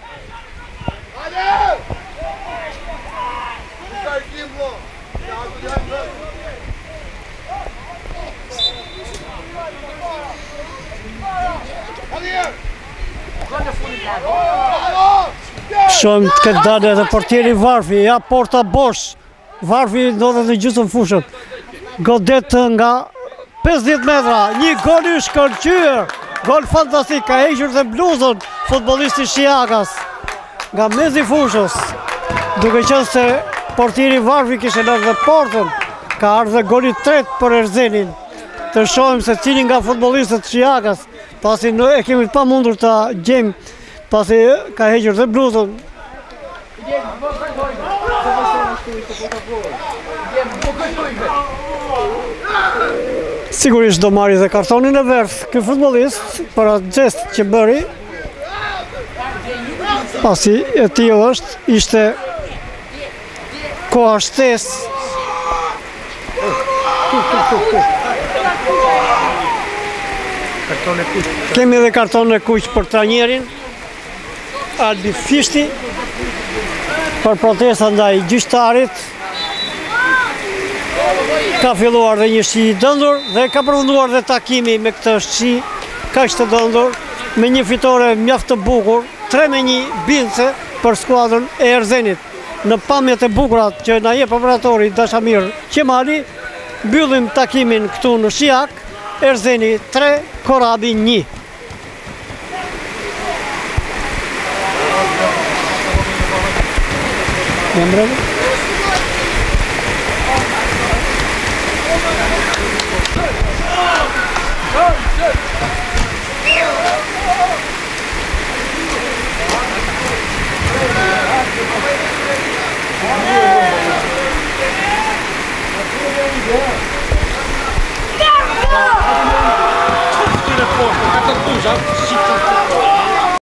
Shohim të këtë dalë edhe portieri Varfi, ja porta bosh. Varfi ndodhet në gjysmë fushën. Godet nga 50 metra, një gol i shkëlqyer. Gol fantastik, ka hequr dhe bluzën futbollisti Shiakas nga mezi fushës. Duke qenë se portieri Varfi kishte lënë dhe portën, ka ardhur goli i tretë për Erzenin. Të shohim se cili nga futbollistët Shiakas, pasi ne e kemi pa mundur ta gjejmë, pasi ka hequr dhe bluzën. Sigurisht do marri dhe kartonin e verdh ky futbollist për atë gest që bëri. Pasi e tillë ishte koha shtesë Kartone kuq. Kemi edhe karton e kuq për trajnerin, Albi Fishti, për protesta ndaj gjyqtarit. Ka filluar dhe një shi i dëndur dhe ka përfunduar dhe takimi me këtë shi kaq të dëndur me një fitore mjaft të bukur, 3-1 bindse për skuadrën e Erzenit. Në pamjet e bukura që na jep operatori Dashamir Qemali, mbyllim takimin këtu në Shijak, Erzeni 3, Korabi 1. Ata duża.